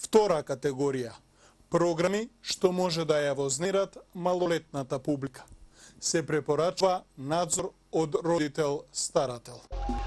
Втора категорија – програми што може да ја вознерат малолетната публика. Се препорачува надзор од родител-старател.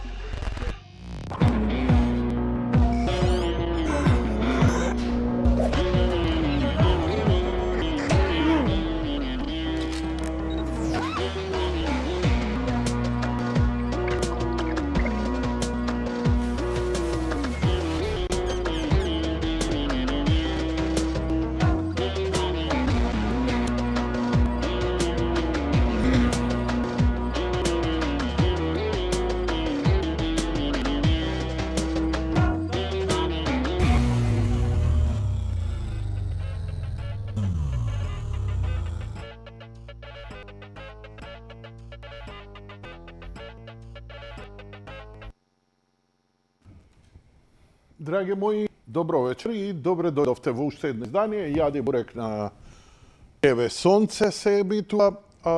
Драги мои, добро вечер и добре дојдовте во уште едно издание. Јади Бурек на ТВ Сонце се битува.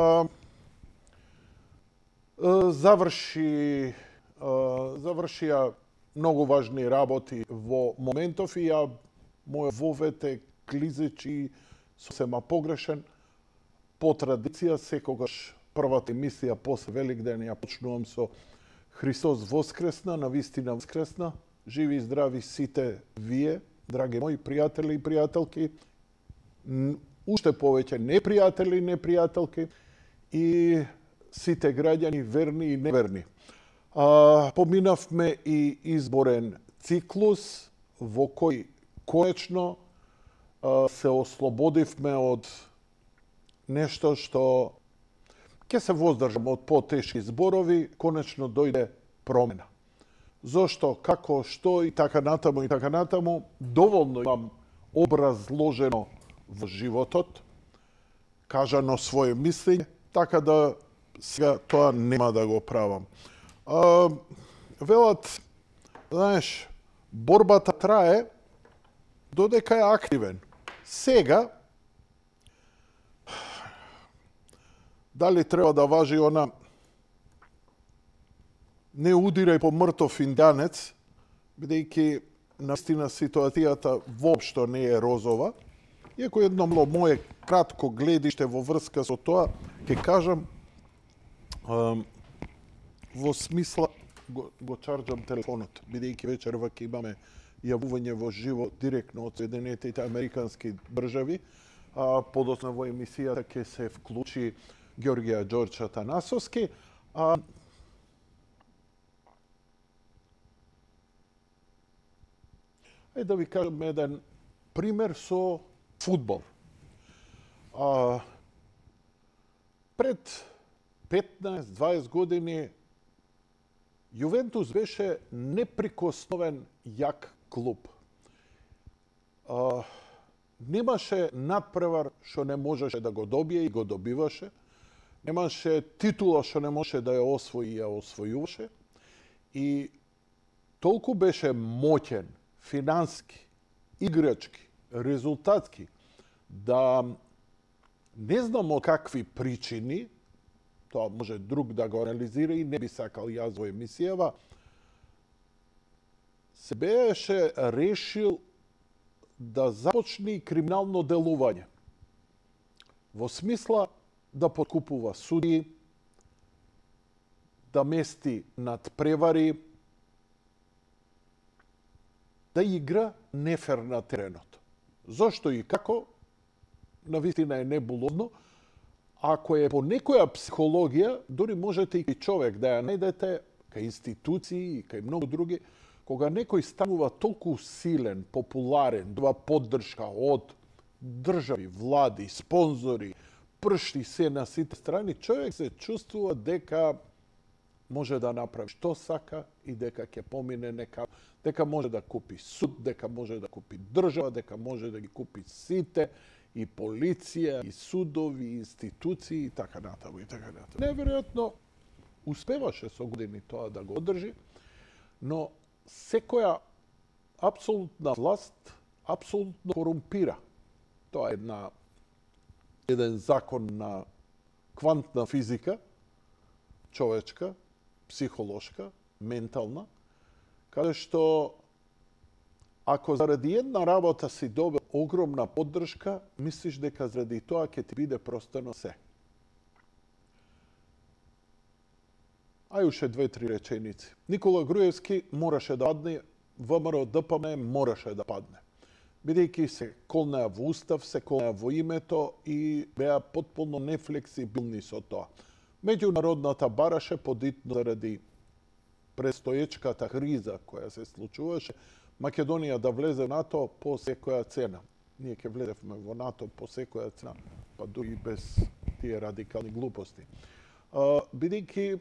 Завршија многу важни работи во моментов и ја моја вовете клизечи сосема погрешен. По традиција секогаш првата емисија после Великден ја почнувам со Христос воскресна, навистина воскресна. Живи и здрави сите вие, драги мои пријатели и пријателки, уште повеќе непријатели и непријателки и сите граѓани верни и неверни. Поминавме и изборен циклус во кој конечно се ослободивме од нешто што ќе се воздржам од потешки зборови, конечно дојде промена. Зошто, како, што и така натаму, доволно имам образложено во животот, кажано своје мислење, така да сега тоа нема да го правам. Велат, знаеш, борбата трае додека е активен. Сега, дали треба да важи она не удирај по мртов индијанец, бидејќи наистина ситуацијата воопшто не е розова. Иако едно моје кратко гледиште во врска со тоа, ќе кажам, во смисла, го чарджам телефонот, бидејќи вечерва ќе имаме јавување во живо директно од Соединетите Американски држави. Подоцна во емисијата ќе се вклучи Ѓорѓија Ѓорџ Атанасовски. Да ви кажам еден пример со фудбал. Пред 15-20 години Јувентус беше неприкосновен јак клуб. Немаше надпревар што не можеше да го добие и го добиваше. Немаше титула што не можеше да ја освои и ја освојуваше. И толку беше моќен финански, играчки, резултатски, да не знам од какви причини, тоа може друг да го анализира и не би сакал јас во емисијава, се беше решил да започне криминално делување. Во смисла да подкупува суди, да мести над превари, да игра нефер на теренот. Зошто и како? Навистина е небулозно. Ако е по некоја психологија, дори можете и човек да ја најдете кај институции и кај многу други, кога некој станува толку силен, популарен, дова поддршка од држави, влади, спонзори, пршти се на сите страни, човек се чувствува дека може да направи што сака и дека ќе помине дека може да купи суд, дека може да купи држава, дека може да ги купи сите, и полиција, и судови, и институции, и така натаму, и така натаму. Неверојатно, успеваше со години тоа да го одржи, но секоја апсолутна власт апсолутно корумпира. Тоа е еден закон на квантна физика, човечка, психолошка, ментална, каде што Ако заради една работа си добил огромна поддршка, мислиш дека заради тоа ќе ти биде простено се. Ај уште 2-3 реченици. Никола Груевски мораше да падне, ВМРО ДПМН мораше да падне. Бидејќи се колнеа во устав, се колнеа во името и беа потполно нефлексибилни со тоа. Меѓународната бараше подитно заради престоечката криза која се случуваше, Македонија да влезе во НАТО по секоја цена. Ние ќе влезевме во НАТО по секоја цена, па дури без тие радикални глупости. Бидејќи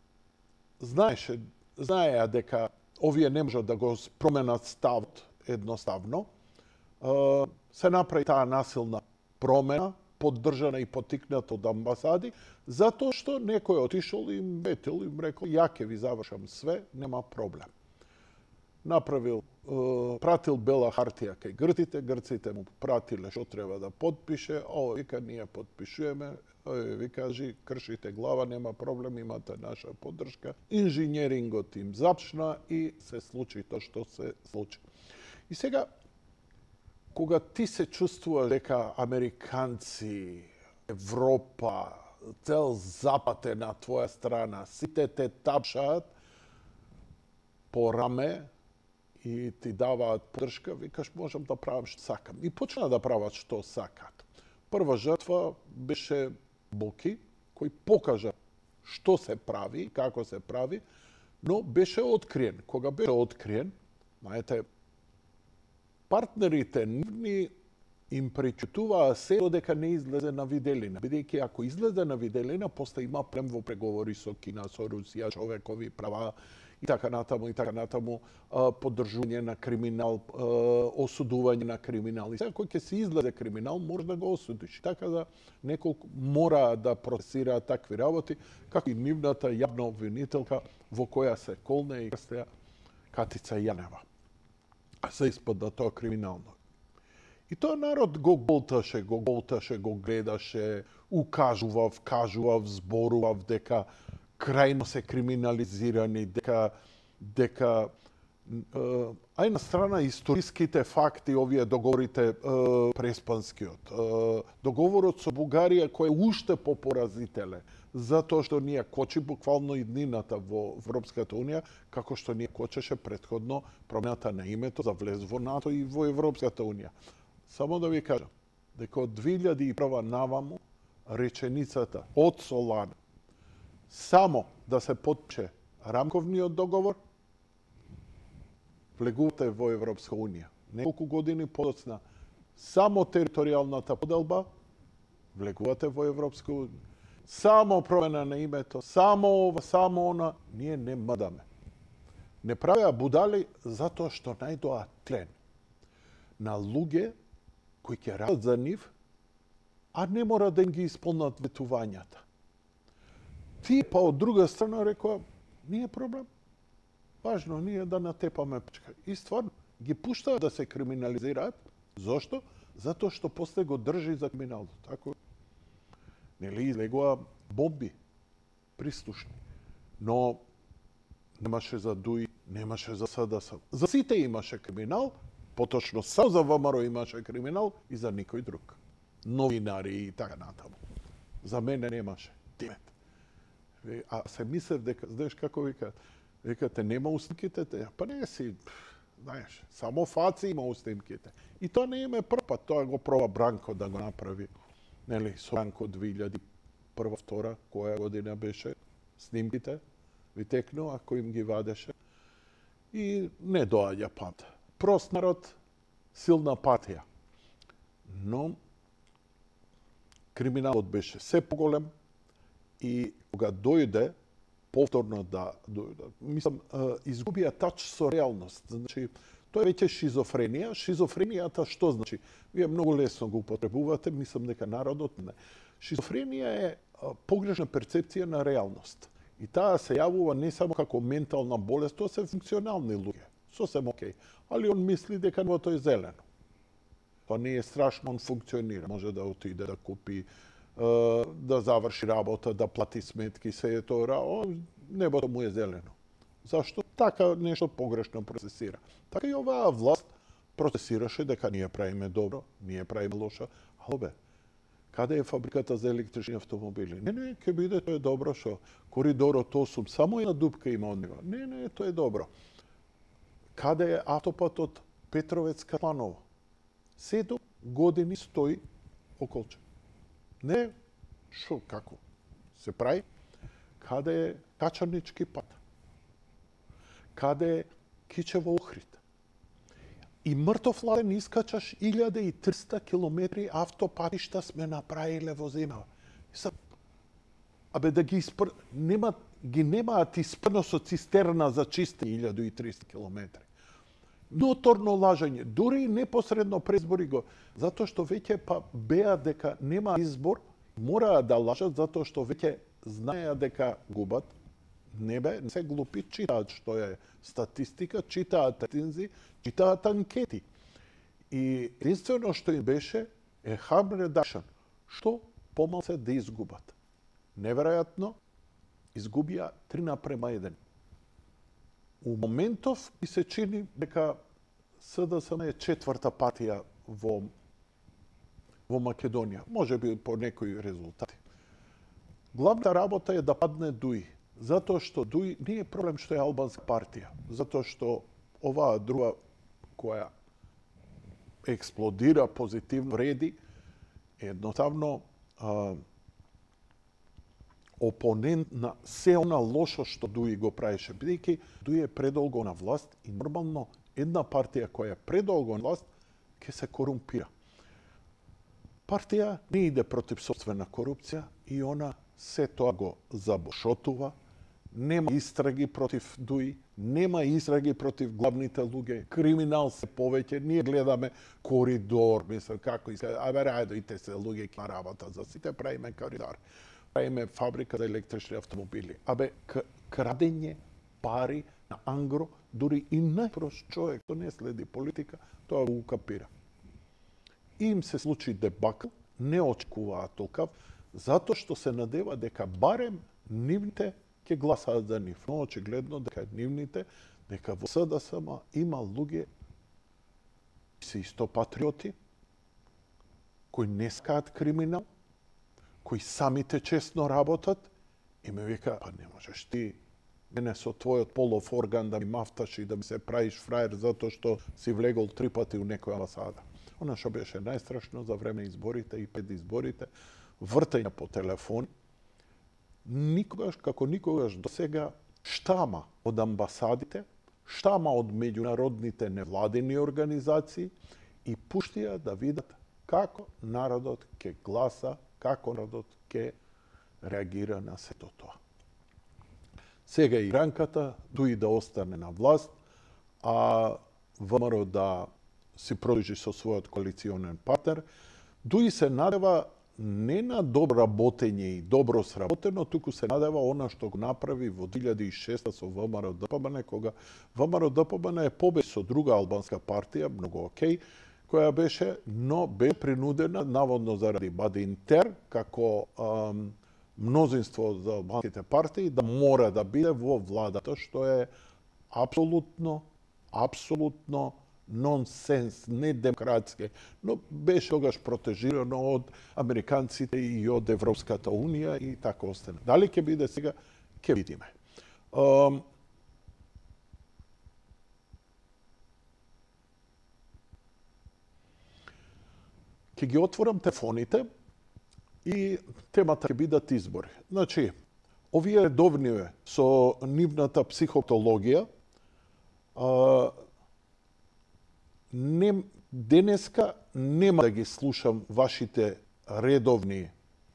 знаеа дека овие не можат да го променат ставот едноставно, се направи таа насилна промена, поддржана и поттикната од амбасади, затоа што некој отишол и им ветил, им рекол, ја ќе ви завршам све, нема проблем. Направил, пратил бела хартија кај грците му пратиле што треба да подпише, овој вика ние подпишуваме, овој ви кажи кршите глава, нема проблем, имате наша поддршка. Инженерингот им запшна и се случи тоа што се случи. И сега, кога ти се чувствуваш дека американци, Европа, цел запад е на твоја страна, сите те тапшаат по раме и ти даваат поддршка, викаш можам да правам што сакам. И почна да прават што сакат. Прва жртва беше Боки, кој покажа што се прави, како се прави, но беше откриен. Кога беше откриен, знаете, партнерите нивни им пречутуваа се додека не излезе на виделина. Бидејќи ако излезе на виделина, после има проблем во преговори со Кина, со Русија, човекови права и така натаму, поддржување на криминал, осудување на криминал. И сега кој ќе се излезе криминал, може да го осудиш. Така да неколку мора да процесираат такви работи, како и нивната јавна обвинителка во која се колне и крстеа Катица Јанева. А се испада тоа криминално. И тоа народ го голташе, го гледаше, кажував, зборував дека крајно се криминализирани, дека ај на страна историските факти, овие договорите преспанскиот, договорот со Бугарија кој е уште попоразителен, затоа што ние кочи буквално иднината во Европската Унија, како што ние кочеше претходно промената на името за влез во НАТО и во Европската Унија. Само да ви кажам, дека од 2001 наваму реченицата од Солана само да се подпише рамковниот договор, влегувате во Европска Унија. Неколку години подоцна, само територијалната поделба, влегувате во Европска Унија. Само промена на името, само ова, само она, ние не мдаме. Не правеа будали затоа што најдоа тлен на луѓе кои ќе работат за нив, а не мора да им ги исполнат ветувањата. Тие па од друга страна рекоа, nije проблем. Важно ние да натепаме пачка. И стварно, ги пуштаат да се криминализираат. Зошто? Затоа што после го држи за криминалот. Така, нели, излегоа бомби, пристушни. Но немаше за ДУИ, немаше за СДС. За сите имаше криминал, поточно само за ВМРО имаше криминал и за никој друг. Новинари и така натаму. За мене немаше. Димет. А се мислев дека, знаеш како викате, нема уснимките, па не си, знаеш, само фаци има уснимките. И тоа не име прв пат, тоа го проба Бранко да го направи. Нели, со Бранко 2001-2002, која година беше, снимките, ви текнува, ако им ги вадеше. И не доаѓа пат. Прост народ, силна патија. Но криминалот беше се поголем и кога дојде повторно да мислам, изгубија тач со реалност. Значи, тоа е веќе шизофренија. Шизофренијата што значи? Вие многу лесно го употребувате, мислам дека народот не. Шизофренија е погрешна перцепција на реалност. И таа се јавува не само како ментална болест, тоа се функционални луѓе. Сосем окей. Али он мисли дека небото е зелено. Тоа не е страшно, он функционира. Може да отиде да купи, да заврши работа, да плати сметки, се е тоа, небото му е зелено. Зашто? Така нешто погрешно процесира. Така и оваа власт процесираше дека ние правиме добро, ние правиме лошо. Албе, каде е фабриката за електрични автомобили? Не, ќе биде, тоа е добро, што коридорот 8, само една дупка има од него. Не, тоа е добро. Каде е автопатот Петровец-Катланово? 7 години стои околче. Не, шо, како се прави? Каде е Качарнички пат? Каде е Кичево Охрид? И мртов ладен искачаш 1300 километри автопатишта сме направиле во земјава. Абе да ги немаат испрно со цистерна за чисти 1300 километри. Ноторно лажање, дури и непосредно презбори го, затоа што веќе беа дека нема избор, мораа да лажат затоа што веќе знаеа дека губат. Не се глупи, читаат што е статистика, читаат рецензи, читаат анкети. И единствено што им беше е harm reduction, што помал се да изгубат. Неверојатно, изгубија 3:1. У моментов ми се чини дека СДСМ е четврта партија во Македонија. Може би по некои резултати. Главната работа е да падне ДУИ. Затоа што ДУИ не е проблем што е албанска партија. Затоа што оваа друга која експлодира позитивно вреди, едноставно опонент на се она лошо што ДУИ го правеше, бидејќи ДУИ е предолго на власт и нормално една партија која е предолго на власт ќе се корумпира. Партија не иде против собствена корупција и она се тоа го забошотува. Нема истраги против ДУИ, нема истраги против главните луѓе, криминал се повеќе, ние гледаме коридор, мислам како иска, абе рајдојте се луѓе на работа, за сите правиме коридор. Правиме фабрика за електрични автомобили. Абе, крадење пари на ангро, дури и најпрост човек, тој не следи политика, тоа го капира. Им се случи дебакл, не очекуваат толкав, затоа што се надева дека барем нивните ќе гласаат за нив. Но очигледно дека нивните, дека во СДСМ има луѓе се исто патриоти, кои не скаат криминал, кои самите честно работат и ме вика, па не можеш ти мене со твојот полов орган да ми мафташ и да ми се правиш фраер затоа што си влегол 3 пати у некоја амбасада. Она што беше најстрашно за време изборите и пред изборите, вртење по телефон, како никогаш до сега штама од амбасадите, штама од меѓународните невладини организации и пуштија да видат како народот ќе гласа, како народот ќе реагира на сето тоа. Сега и ранката ДУИ да остане на власт, а ВМРО да си продолжи со својот коалиционен партнер. ДУИ се надева не на добро работење и добро сработено, туку се надева она што го направи во 2006 со ВМРО-ДПМН, кога ВМРО-ДПМН е побед со друга албанска партија, многу окей, која беше, но бе принудена, наводно заради Бадинтер, како мнозинство за албанските партии, да мора да биде во владата, што е апсолутно нонсенс, недемократски, но беше тогаш протежирано од американците и од Европската унија и така остане. Дали ќе биде сега, ќе видиме. Ќе ги отворам телефоните и темата ќе бидат избори. Значи, овие редовни со нивната психологија, денеска нема да ги слушам вашите редовни,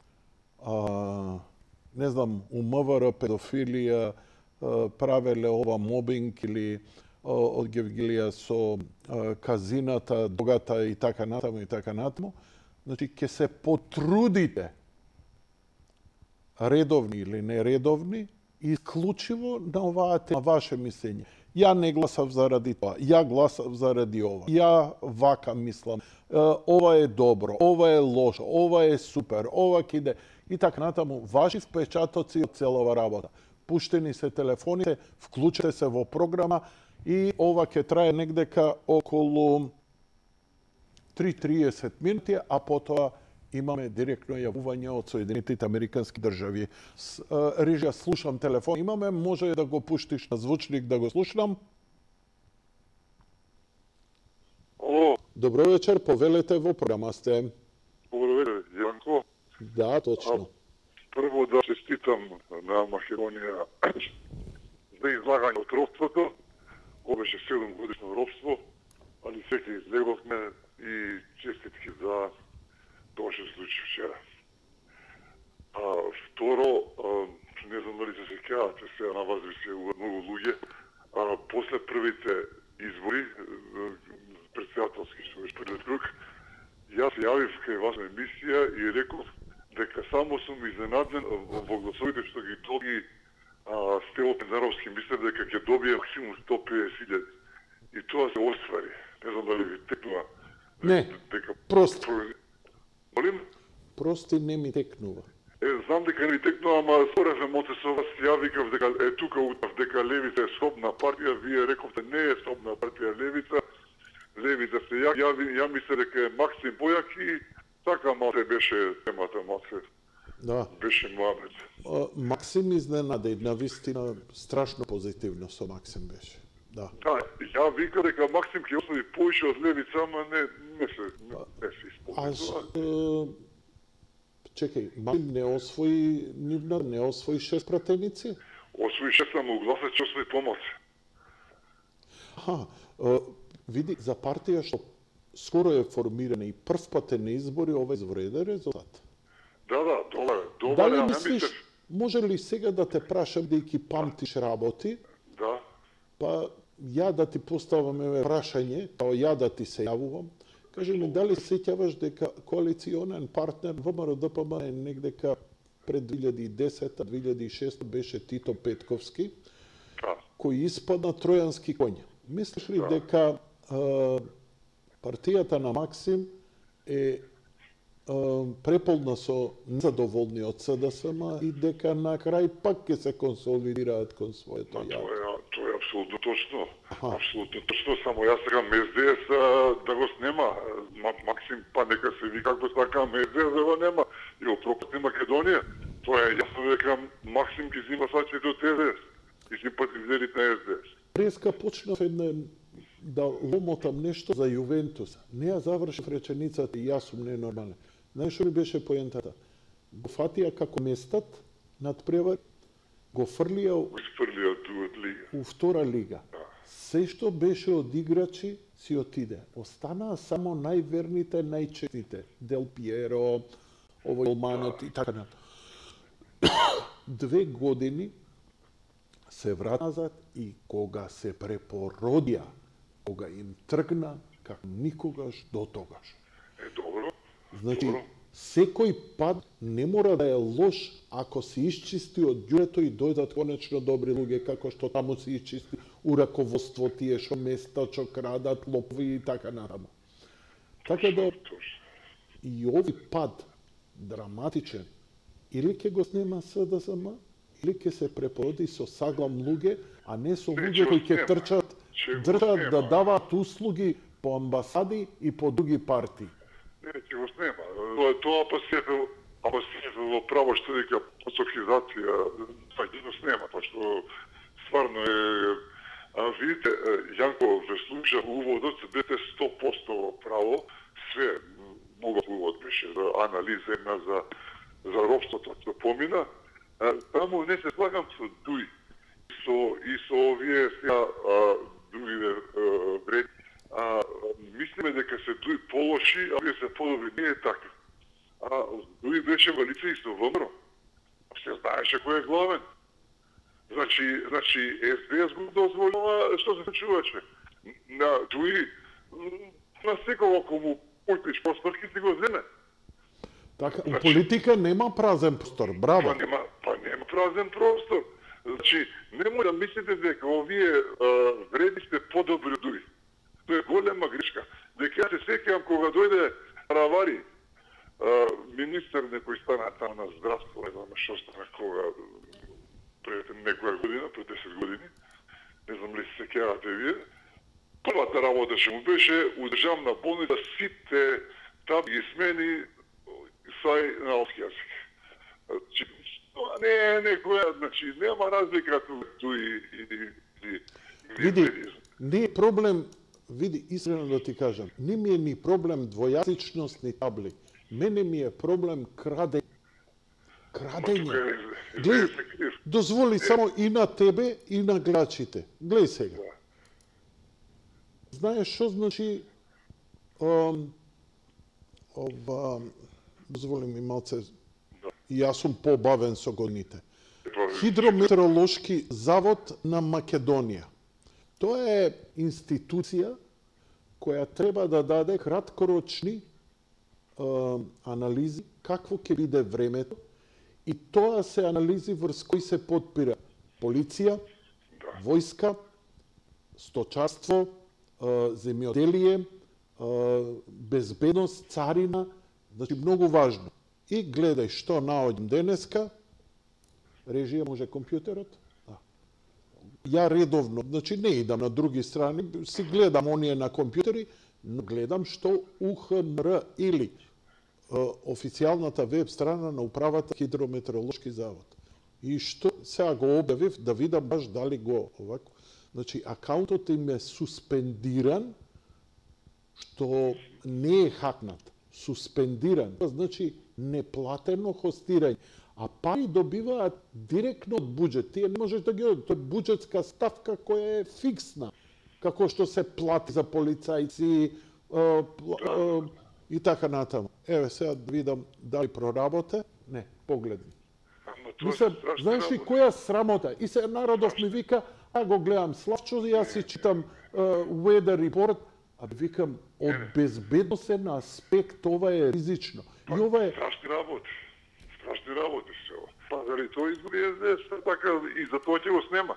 не знам, у МВР педофилија, правеле ова мобинг или од Гевгилија со казината, догата и така натаму. Значи, ќе се потрудите, редовни или нередовни, исклучиво на оваа тема, ваше мислење. Ја не гласав заради тоа, ја гласав заради ова, ја вака мислам, ова е добро, ова е лошо, ова е супер, ова ќе иде и така натаму. Ваши впечатоци од целова работа. Пуштени се телефоните, вклучете се во програма и ова ќе трае негдека околу 3:30 минути, а потоа имаме директно јавување од Соединетите Американски држави. Режија, слушам телефон. Имаме, може да го пуштиш на звучник да го слушнам? Алло. Добро вечер, повелете, во програма сте. Добро вечер, Јанко. Да, точно. Прво да честитам на Македонија за излагање од робството. Ова беше 7 годишно робство, али секи излеговме и честитки за тоа што се случи вчера. Второ, не знам дали се сеќавате сега на вас се многу луѓе, после првите избори, председателски што беше првиот круг, јас се јавив кај вас на емисија и реков дека само сум изненаден во гласовите што ги доби Стево Пендаровски, мислев дека ќе добие максимум 150.000. И тоа се оствари. Не знам дали ви текнува. Не, прости. Молим? Прости не ми текнува. Знам дека не ми текнува, ама споразум од со вас ја викав дека тука утав дека Левица е слобна партија, вие рековте не е слобна партија Левица. Левица се ја мисле дека е Максим Бојак и така малце беше темата, малце. Да. Беше муабет. Максим изненаде, навистина страшно позитивно со Максим беше. Да. Да, ја вика дека Максим ќе освои повеќе од Левица, ама не се исполни. Чекај, Максим не освои нивна, не освои 6 пратеници? Освои 6, ама гласа ќе освои помалце. Види, за партија што скоро е формирана и прв пат е на избори, ова извреден резултат. Да, добар. Дали мислиш, може ли сега да те прашам, дејќи памтиш работи? Да. Па ја да ти поставам прашање, као ја да ти се јавувам. Кажи ми, дали сеќаваш дека коалиционен партнер ВМРО-ДПМ е негдека пред 2010-2006 беше Тито Петковски, кој испадна тројански коњ. Мислиш ли дека партијата на Максим е преполна со незадоволни од СДСМ и дека на крај пак ќе се консолидираат кон своето јавно? Тоа е апсолутно точно. Апсолутно точно, само јас сакам СДС да го снема. Максим, па нека се ви како сакам СДС да го нема. И опропатни Македонија. Тоа е јасно дека Максим ќе зима сачите од СДС и симпатизерите на СДС. Преска почнав да ломотам нешто за Јувентус. Не ја завршив реченицата и јас сум ненормален. Знаеш што ли беше поентата? Го фатија како местат над превар, го фрлија у втора лига. Се што беше од играчи си отиде. Останаа само најверните, најчестните. Дел Пиеро, овој Олманот и така натаму. 2 години се врат назад и кога се препородија, кога им тргна, како никогаш до тогаш. Добро. Значи, секој пат не мора да е лош ако се исчисти од ѓуето и дојдат конечно добри луѓе, како што таму се исчисти у раководство тие што места, што крадат, лопови и така натаму. Така да и овој пад драматичен или ќе го снема СДСМ, или ќе се препороди со саглам луѓе, а не со луѓе кои ќе трчат да даваат услуги по амбасади и по други партии. Не, ќе го снема. Тоа па се во право што дека посохизација, па ќе го снема, тоа што стварно е. Видите, Јанко, ве слушав уводот, бете 100% право, све многу увод беше за анализа една за робството што помина. Таму не се слагам со Дуј и со овие сега другиве вреди. Мислиме дека се Дуј полоши, а овие се подобри. Не е така. Дуј беше во лице и со ВМРО. Се знаеше кој е главен. Значи СДС го дозволува што се случуваше. На Дуј на секој кому појтиш простор ќе си го земе. Така, у политика нема празен простор, браво. Па нема празен простор. Значи, немој да мислите дека овие вреди сте подобри од Дуј. Тоа е голема грешка. Дека ја се сеќавам кога дојде Равари, министер некој стана таму на здравство, не знам што стана кога пред некоја година, пред 10 години, не знам ли се сеќавате вие, па првата работа што му беше у државна болница сите таб ги смени сај на алски јазик. Значи, не е некоја, значи нема разлика ту и Види, не е проблем, види, искрено да ти кажам, не ми е ни проблем двојазичност ни табли. Мене ми е проблем крадење. Крадење. Гледај, дозволи само и на тебе и на гледачите. Гледај сега. Знаеш што значи дозволи ми малце, и јас сум побавен со годините. Хидрометеоролошки завод на Македонија. Тоа е институција која треба да даде краткорочни анализи какво ќе биде времето, и тоа се анализи врз кои се подпира полиција, војска, сточарство, земјоделие, безбедност, царина, значи многу важно. И гледај што наоѓам денеска, режија може компјутерот. Ја редовно, значи не идам на други страни, си гледам оние на компјутери, но гледам што УХМР или официјалната веб страна на управата Хидрометеоролошки завод. И што сега го објавив да видам баш дали го овако. Значи акаунтот им е суспендиран, што не е хакнат, суспендиран. Значи неплатено хостирање. А пари добиваат директно од буџет. Тие не можеш да ги одат. Тоа е буџетска ставка која е фиксна. Како што се плати за полицајци и така натаму. Еве сега да видам дали проработе. Не, погледни. Знаеш ли која срамота? И се народов ми вика, а го гледам Славчо, јас си читам weather report, а викам, од безбедносен аспект ова е ризично. И ова е страшни работи се ова. Па дали тој изгуби СДС, така и за тоа ќе го снема.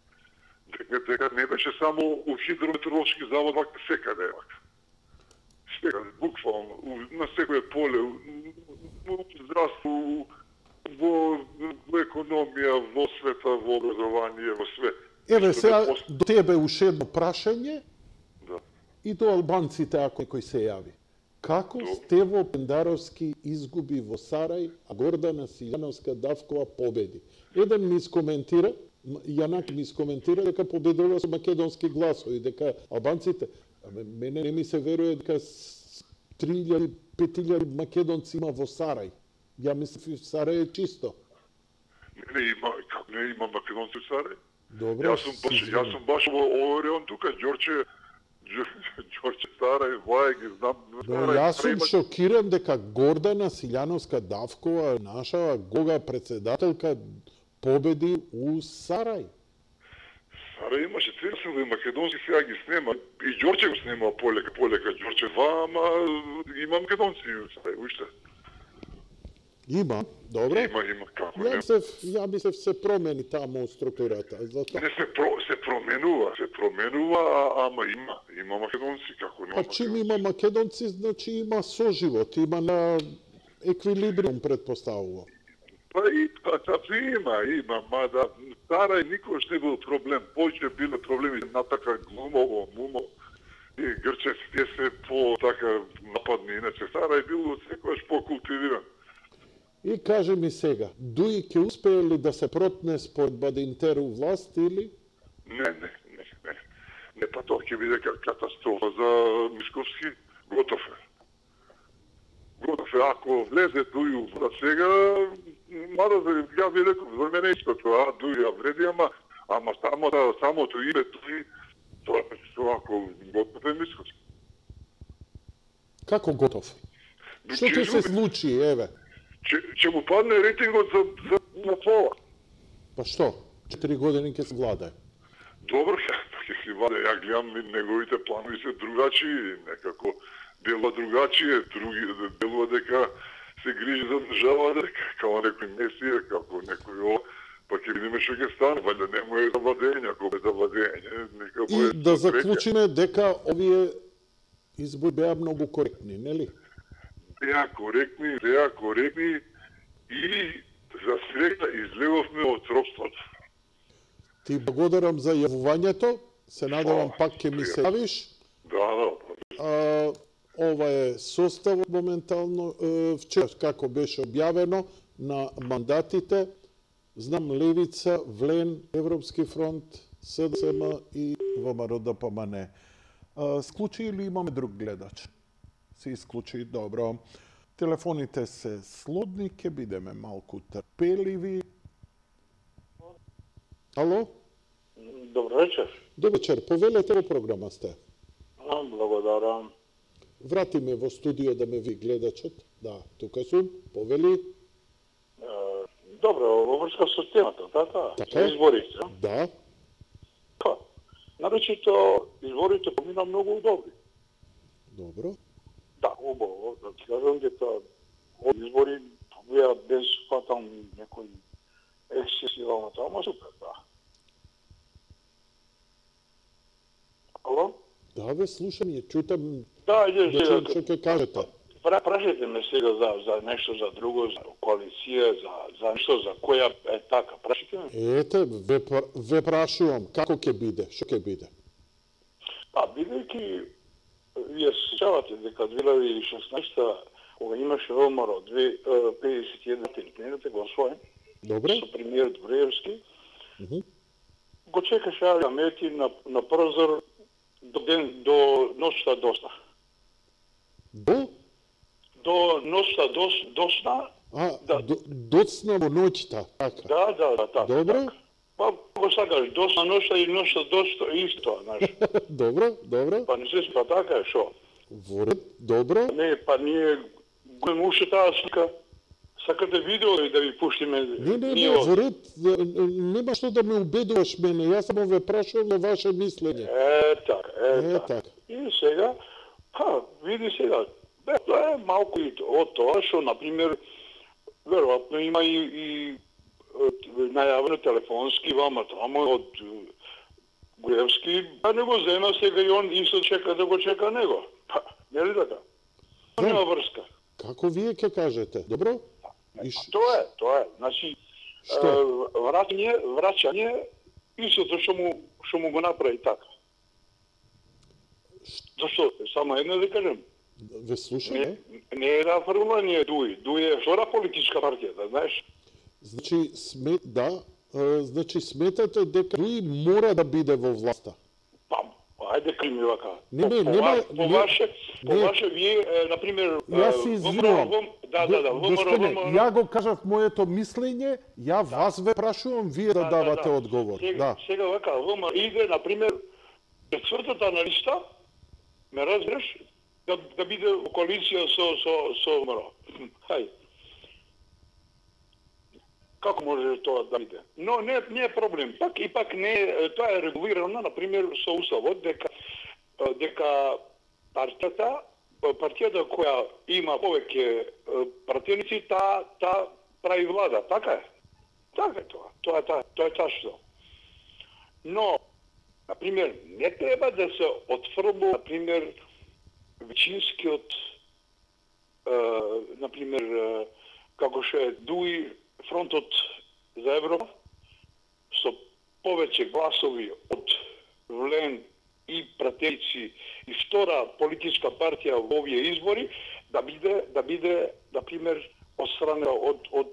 Дека не беше само у Хидрометеоролошки завод, вака секаде е вака. Секаде, буквално, на секој поле, во здравство, во економија, во света, во образование, во све. Еве сега до тебе уште едно прашање, и до албанците ако некој се јави. Како Стево Пендаровски изгуби во Сарај, а Гордана Силјановска Давкова победи? Еден ми искоментира, Јанаки ми искоментира дека победува со македонски гласови, дека албанците, мене не ми се верува дека 3.000-5.000 македонци има во Сарај. Ја мислев Сарај е чисто. Не има македонци во Сарај. Добре. Јас сум баш во овој реон тука, Ѓорче Сарај, Вај ги знам. Јас сум шокиран дека Гордана Силјановска Давкова, наша гога председателка, победи у Сарај. Сарај имаше 30 македонски, сега ги снема. И Ѓорче го снема полека, Ѓорче 2, ама има македонци у Сарај, уште. Има, добре. Има, како не. Ја мислев се промени таму структурата. Зато... Не се променува, ама има македонци, како нема. Па чим има македонци, значи има соживот, има на еквилибриум предпоставува. Па и има, мада Сарај никош не бил проблем. Повеќе биле проблеми на така глумово, мумо. И грчевците се по така нападни, иначе Сарај бил од секојаш покултивиран. И каже ми сега, Дуи ќе успее ли да се протне според Бадинтеру власт или? Не, па тоа ќе биде катастрофа за Мисковски. Готов е, ако влезе Дуи у власт сега, мада ја ви реков, за мене исто тоа, Дуи ја вреди, ама самото име Дуи, тоа е ако готов е Мисковски. Како готов? Што ќе се случи, еве? Ќе му падне рейтингот за пола. Па што? 4 години ќе се владае. Добро, ќе се владае. Ја гледам неговите планови се другачи, некако делува другачие, делува дека се грижи за државата, како некој месија, како некој па ќе видиме што ќе стане, вајде не му е за владење, ако е за владење, нека и да заклучиме дека овие избори беа многу коректни, нели? Беа коректни и за среќа излеговме од робството. Ти благодарам за јавувањето Се надевам пак ќе ми се јавиш. Да. Ова е составот моментално, вчера како беше објавено на мандатите. Знам Левица, Влен, Европски фронт, СДСМ и ВМРО ДПМН. Склучи или имаме друг гледач? Се исклучи, добро. Телефоните се слобни, ќе бидеме малку трпеливи. Ало? Добро вечер. Добро вечер, повелете во програма сте. Благодарам. Врати ме во студио да ме ви гледачот. Да, тука сум, повели. Добро, во врска со темата, така? Така. Изборите. Да. Наречито, изборите помина многу добри. Добро. Да, убаво. Да ти кажам дека од избори беа без фатални некои ексцеси вална, ама супер, да. Ало? Да, ве слушам, ја чутам Да, иде да чуем што ќе кажете. Прашете ме сега за нешто за друго, за коалиција, за нешто за која е така. Прашете ме? Ете, ве прашувам, како ќе биде, што ќе биде? Бидејќи вие се сеќавате дека 2016 кога имаше ВМРО 51 плените го освоен Добре. со премиер Груевски, го чекаше Али Амети на прозор до ноќта досна. До ноќта досна. Да. Доцна во ноќта, така. Да, така. Добро. Па, го сакаш, досна ноќта и ноќта досна исто, знаеш. Добро. Па не се спа така, шо? Во ред, добро. Не, па ние го уште таа слика. Сакате видео и да ви пуштиме? Не, во ред, нема што да ме убедуваш мене, јас само ве прашувам за ваше мислење. Така. И сега, види сега, тоа е малку и од тоа што, например, веројатно има и најавено телефонски вама тамо од Груевски, да не го зема сега и он исто чека да го чека него. Нели така? Нема врска. Како вие ќе кажете? Добро? Тоа е. Значи, враќање, истото што му го направи така. Зашто? Само едно да кажем. Ве слушам, Не е фрвлање Дуј е втора политичка партија, да знаеш. Значи, значи сметате дека Дуј мора да биде во власта. Ајде крими вака. По ваше вие, например, јас се извинувам. ВМРО. Ја го кажав моето мислење, ја вас ве прашувам, вие да давате одговор. Сега вака, ВМРО иде, например, четвртата на листа, ме разбираш, да биде во коалиција со ВМРО. Хај. Како може тоа да биде? Но не е проблем. Пак не е, тоа е регулирано, например, со уставот, дека партијата која има повеќе пратеници, таа прави влада, така е. Така е тоа. Тоа е ташно. Но, например, не треба да се отфрбува, например, веćинскиот, например, како што е Дуј, фронтот за Европа, со повеќе гласови од Влен и пратеници и втора политичка партија во овие избори, да биде, например, отстранена од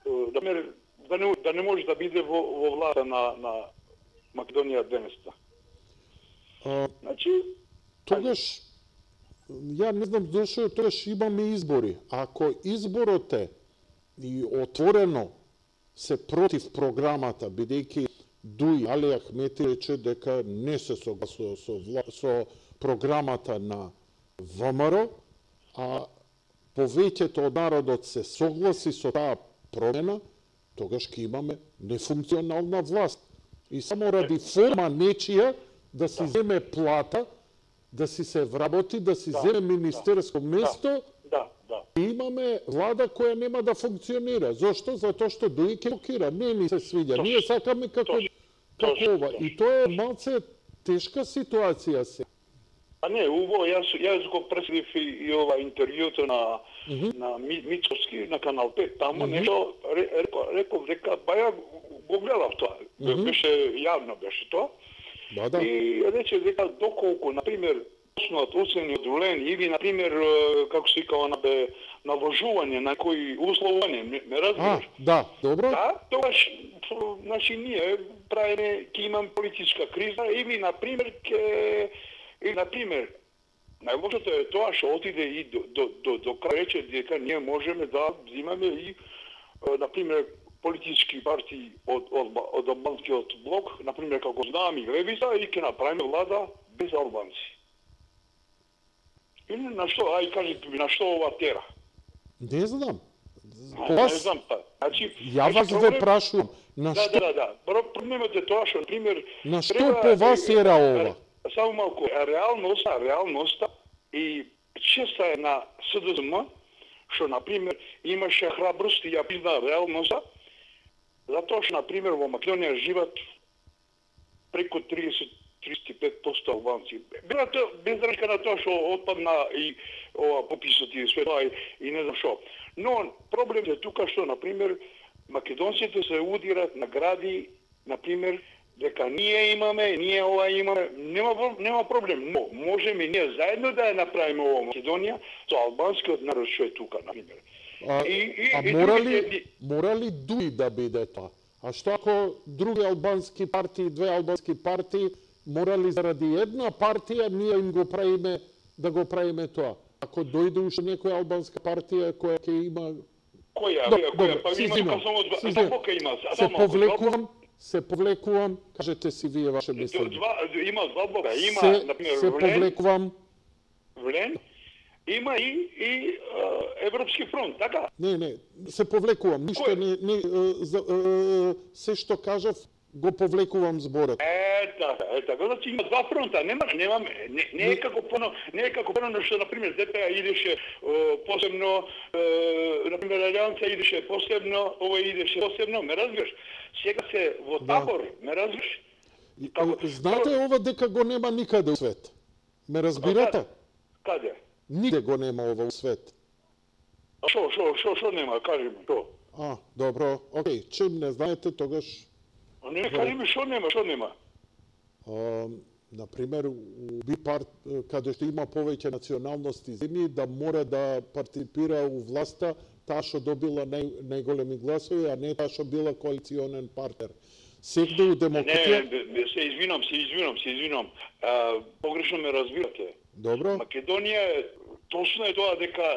да не може да биде во влада на Македонија денеста. Значи, тогаш ја не знам зашто тогаш имаме избори. Ако изборот е и отворено се против програмата, бидејќи Дуј Али Ахмети рече дека не се согласува со програмата на ВМРО, а повеќето од народот се согласи со таа промена, тогаш ќе имаме нефункционална власт. И само ради форма нечија да си земе плата, да си се вработи, да си земе министерско место, имаме влада која нема да функционира. Зошто? Затоа што Дуј ќе блокира. Не ни се свиѓа. Ние сакаме како ова. И тоа е малце тешка ситуација се. Не, убаво, јас го преследив и ова интервјуто на Мицовски на Канал 5, тамо нешто реков дека ја го гледав тоа. Беше јавно беше тоа. Да. И рече дека доколку, например, почнат оцени од Влен или, например, како се викава, наложување на кои условување, ме разбираш? Да, добро. Да, тогаш, значи, ние правиме, ќе имам политичка криза или, например, најлошото е тоа што отиде и до крај рече дека ние можеме да взимаме и, например, политички партии од албанскиот блок, например, како знаам и Левица, и ќе направиме влада без албанци. Или на што, ај кажете ми, на што ова тера? Не знам. Не знам, па. Значи, ја вас ве прашувам, на што? Да. Проблемот е тоа што, например, На што по вас ера ова? Само малку, реалноста и честа е на СДСМ, што, например, имаше храброст и ја призна реалноста, затоа што, например, во Македонија живеат преку 35% албанци. Без разлика на тоа што отпадна и ова пописот и све тоа и не знам што. Но проблемот е тука што, например, македонците се удират на гради, например, дека ние ова имаме, нема проблем, но можеме ние заедно да ја направиме ова Македонија со албанскиот народ што е тука, например. Мора ли дуи да биде тоа? А што ако други албански партии, две албански партии, мора ли заради една партија ние им го правиме да го правиме тоа? Ако дојде уште некоја албанска партија која ќе има... Која? Па има тука само два бока има. Се повлекувам, кажете си вие ваше мислење. Има два блока, има, например, се повлекувам. Влен, има и Европски фронт, така? Не, се повлекувам, ништо не се што кажав, го повлекувам зборот. Така, значи има два фронта, не е како прено што, например, ДПА идеше посебно, например, Алијанса идеше посебно, ова идеше посебно, ме разбираш? Сега се во табор, ме разбираш? Знаете ова дека го нема никаде у свет? Ме разбирате? Каде? Нигде го нема ова у свет. Шо нема, кажи ми, што? Добро, окей, чим не знаете, тогаш... Не, кажи ми, шо нема? Например, каде што има повеќе националности земји, да мора да партиципира у власта таа што добила најголеми гласови, а не таа што била коалиционен партнер. Сегде у демократија... Не, се извинам. Погрешно ме разбирате. Добро. Македонија е, точно е тоа дека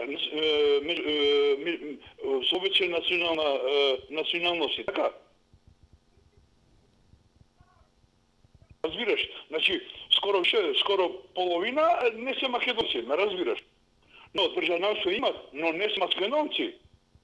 со веќе националности, така? Разбираш? Значи, скоро половина не се македонци, ме разбираш? Но државноста имат, но не се македонци.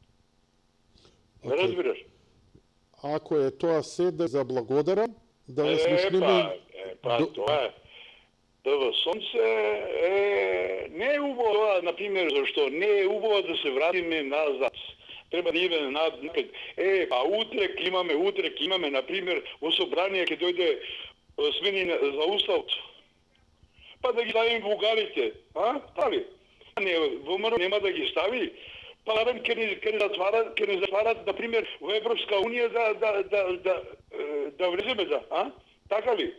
Ме разбираш? Ако е тоа се, да заблагодарам, да ја слушнеме... Тоа е. Тоа сонце не е убаво тоа, например, зашто не е убаво да се вратиме назад. Треба да идеме напред. Па утрек имаме, например, во собрание ќе дојде смени за уставот. Па да ги ставим бугарите, Пали? ВМРО нема да ги стави. Па ќе не затварат, например, во Европска унија да влеземе, така ли?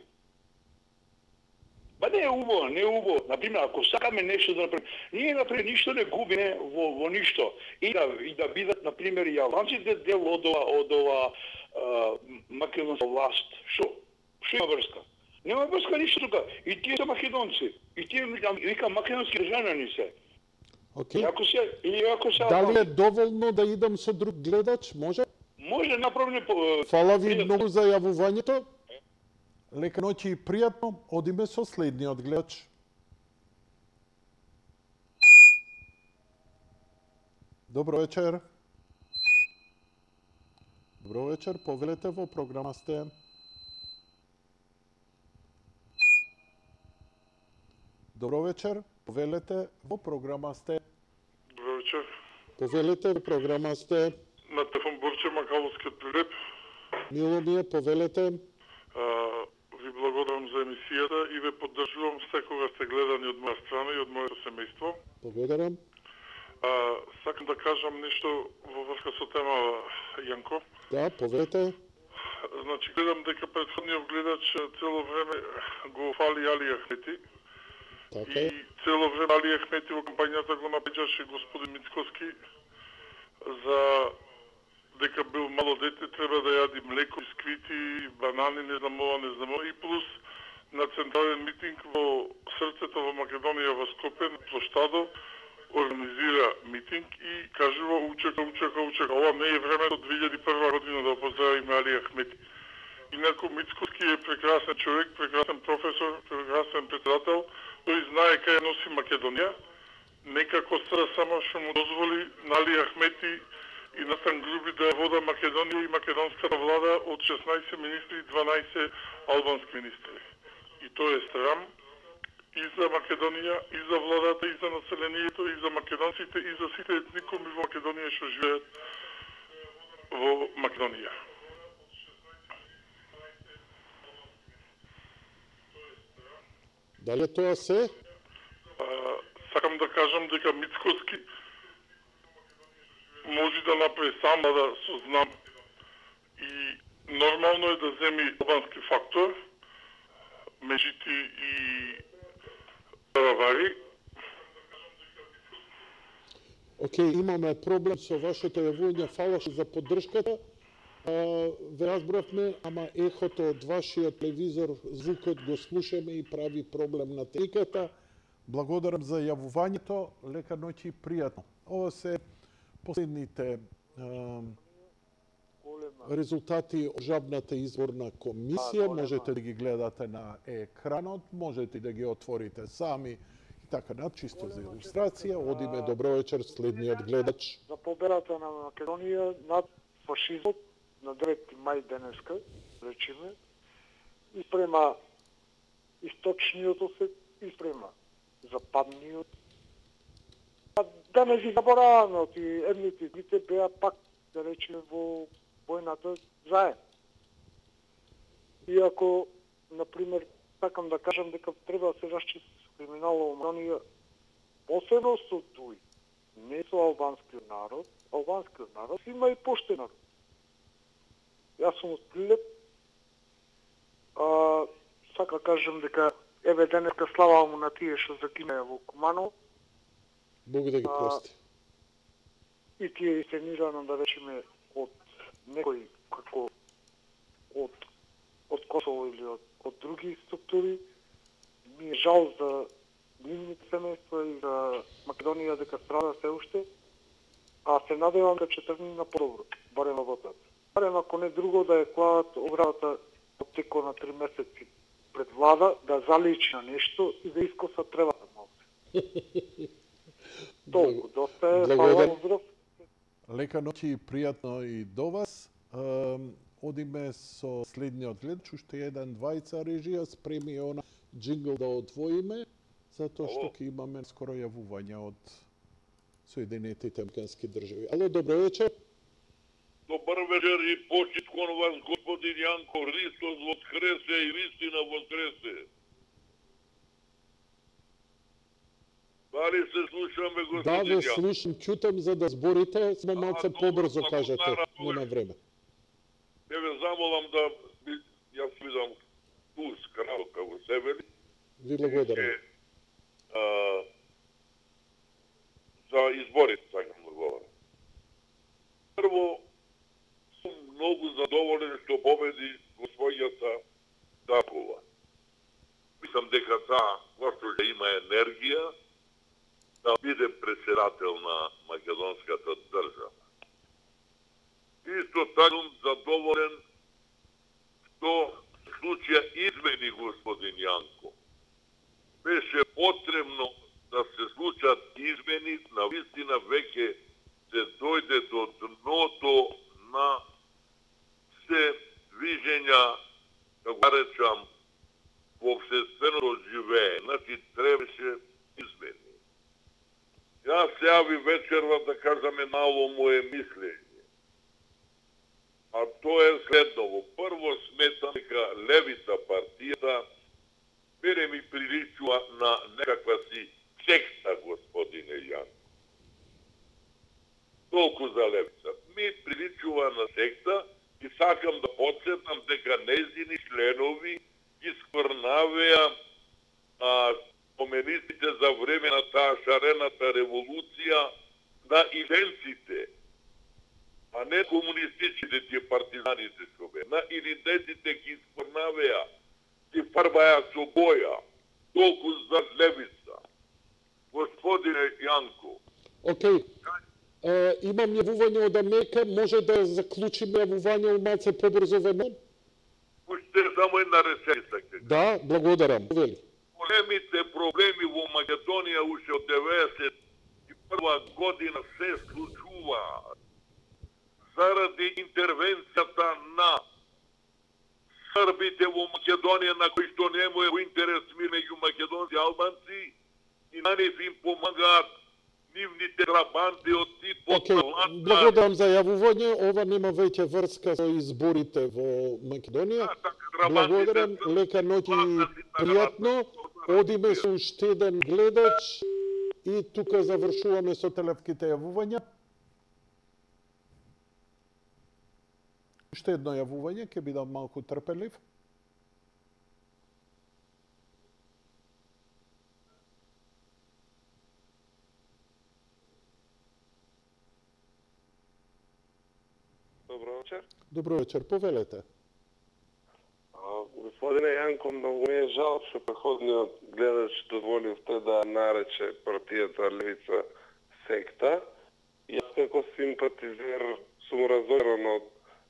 Ба не е убаво. Например, ако сакаме нешто да направиме, ние, например, ништо не губиме во ништо. И да бидат, например, и албанците дел од ова македонска власт. Шо има врска? Нема врска ништо тука. И тие се македонци. И тие, вика, македонски државјани се. Окей. Ако се... Дали е доволно да идам со друг гледач? Може? Може, направиме... Фала ви многу за јавувањето. Лека ноќ и пријатно. Одиме со следниот гледач. Добро вечер. Добро вечер, повелете во програма сте. Добро вечер, повелете во програма сте. Добро вечер. Повелете во програма сте. На телефон Борче Макаловскиот прилеп. Мило ми е, повелете. Ви благодарам за емисијата и ве поддржувам секогаш сте гледани од моја страна и од моето семејство. Благодарам. Сакам да кажам нешто во врска со тема, Јанко. Да, повелете. Значи, гледам дека претходниот гледач цело време го фали Али Ахмети. Така И цело време Али Ахмети во кампањата го напаѓаше господин Мицкоски за дека бил мало дете, треба да јади млеко, бисквити, банани, не знам ова, не знам ова. И плюс на централен митинг во срцето во Македонија во Скопје, площадо, организира митинг и кажува учека. Ова не е времето 2001 година да поздравиме Али Ахмети. Инаку Мицкоски е прекрасен човек, прекрасен професор, прекрасен председател. Тој знае кај носи Македонија. Некако само што му дозволи на Али Ахмети и Настан Груби да вода Македонија и македонската влада од 16 министри и 12 албански министри. И тоа е срам и за Македонија, и за владата, и за населението, и за македонците, и за сите етникуми во Македонија што живеат во Македонија. Дали тоа се? Сакам да кажам дека Мицкоски може да направи сам да сознам и нормално е да земи албански фактор, меѓути и Равари. Океј, имаме проблем со вашето јавување, фала за поддршката. Ве разбравме, ама ехото од вашиот телевизор, звукот го слушаме и прави проблем на техниката. Благодарам за јавувањето, лека ноќ и пријатно. Ова се последните резултати од Жабната изборна комисија, можете да ги гледате на екранот, можете да ги отворите сами и така чисто за илустрација. Одиме, добро вечер, следниот гледач. За победата на Македонија над фашизмот на 9 мај денеска, речеме, испрема источниот осет, испрема западниот. Да не ги забораваме, едните и другите беа пак, да речеме, во војната заедно. Иако, например, сакам да кажам дека треба да се расчисти со криминалот во Македонија, посебно со туј, не со албанскиот народ. Албанскиот народ има и поштен народ. Јас сум од Прилеп, сака кажам дека еве денеска слава му на тие што загинаа во Куманово. Бог да ги прости. И тие истенирано, да речеме, од некој како од Косово или од други структури. Ми е жал за нивните семејства и за Македонија дека страда се уште, а се надевам дека ќе тргне на подобро, барем во работата. Барем ако не друго да ја кладат оградата од теко на 3 месеци пред влада, да заличи на нешто и да искоса тревата малце. Толку, доста е, фала, поздрав. Лека ноќ и пријатно и до вас. Одиме со следниот гледач, уште еден двајца режија, спреми она джингл да отвоиме, затоа што ќе имаме скоро јавување од Соединетите Американски држави. Ало, добро вечер. Добар вечер и почит кон вас, господин Јанко. Христос воскресе и вистина воскресе. Дали се слушаме, господин Да, ве Јанко? слушам, чутам за да зборите, само малце побрзо кажете, нема време. Не ве замолам да, јас видам туз, крал, како се вели. Ви благодарам. За изборите, сакам да говорам. Прво, сум многу задоволен што победи господјата Дакова. Мислам дека таа госпоѓа има енергија да биде председател на македонската држава. Исто така сум задоволен што случаја измени, господин Јанко. Беше потребно да се случат измени, на вистина веќе се дојде до дното на се движења, како да речам, во општественото живее. Значи, требаше измени. Јас се јави вечерва да кажаме мало моje мислење. А тоа е следново. Прво сметам дека левица партијата мене ми приличува на некаква си секта, господине Јанко. Толку за левица. Ми приличува на секта и сакам да подсетам спомениците за време на таа шарената револуција на иденците, а не комунистичните ти партизаните чове. На идентите ги изпорнавеа, ги фарбаја со боја, толку за левица. Господине Јанко. Океј. Имам јавување од Америка, може да заклучиме јавување малце побрзо време? Уште само една реченица. Да, благодарам. Големите проблеми во Македонија уште од 91 година се случува заради интервенцијата на србите во Македонија, на кои што нему е во интерес мир меѓу македонци и албанци, и на нив им помагаат нивните трабанти од типот на Латар. Благодарам за јавување. Ова нема веќе врска со изборите во Македонија. Благодарам, лека ноќ и пријатно. Одиме со уште еден гледач и тука завршуваме со телефските јавувања. Уште едно јавување, ќе бидам малку трпелив. Добро вечер. Добро вечер, повелете. Господине Јанко, многу ми е жал што преходниот гледач дозволивте да нарече партијата Левица секта. Јас како симпатизер сум разорен од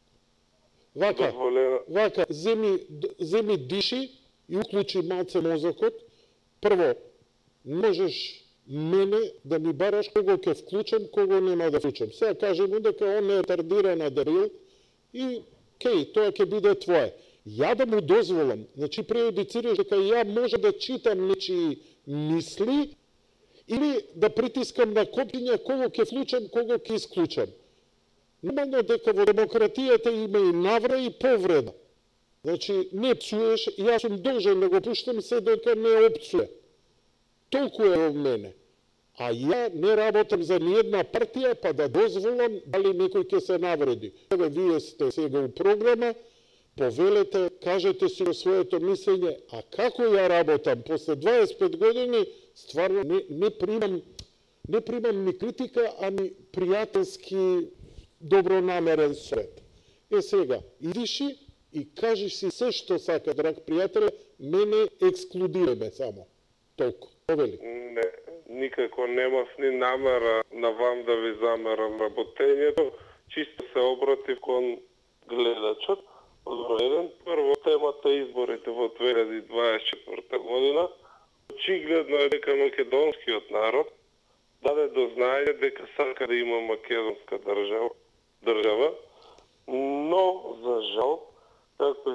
Вака, земи диши и уклучи малце мозокот. Прво, можеш мене да ми бараш кого ќе вклучам, кого нема да вклучам. Сега кажемо дека он е тардирана дебил и тоа ќе биде твое. Ја да му дозволам, значи преюдицираш дека ја може да читам нечии мисли или да притискам на копчиња кого ќе вклучам, кого ќе исклучам. Нормално дека во демократијата има и навра и повреда. Значи, не псуеш, јас сум должен да го пуштам се дека не опцуе. Толку е од мене. А ја не работам за ниједна партија, па да дозволам дали некој ќе се навреди. Еве, вие сте сега у програма, повелете, кажете си о своето мислење, а како ја работам после 25 години, стварно не примам ни критика, а ни пријателски добронамерен свет. Сега, идиши и кажеш си се што сака, драг пријателе, мене ексклудираме само. Толку. Повели. Не, никако немав ни намера на вам да ви замерам работењето, чисто се обратив кон гледачот. Одброједен, прво темата изборите во 2024 година. Очигледно е дека македонскиот народ даде до знаење дека сака да има македонска држава, но за жал, како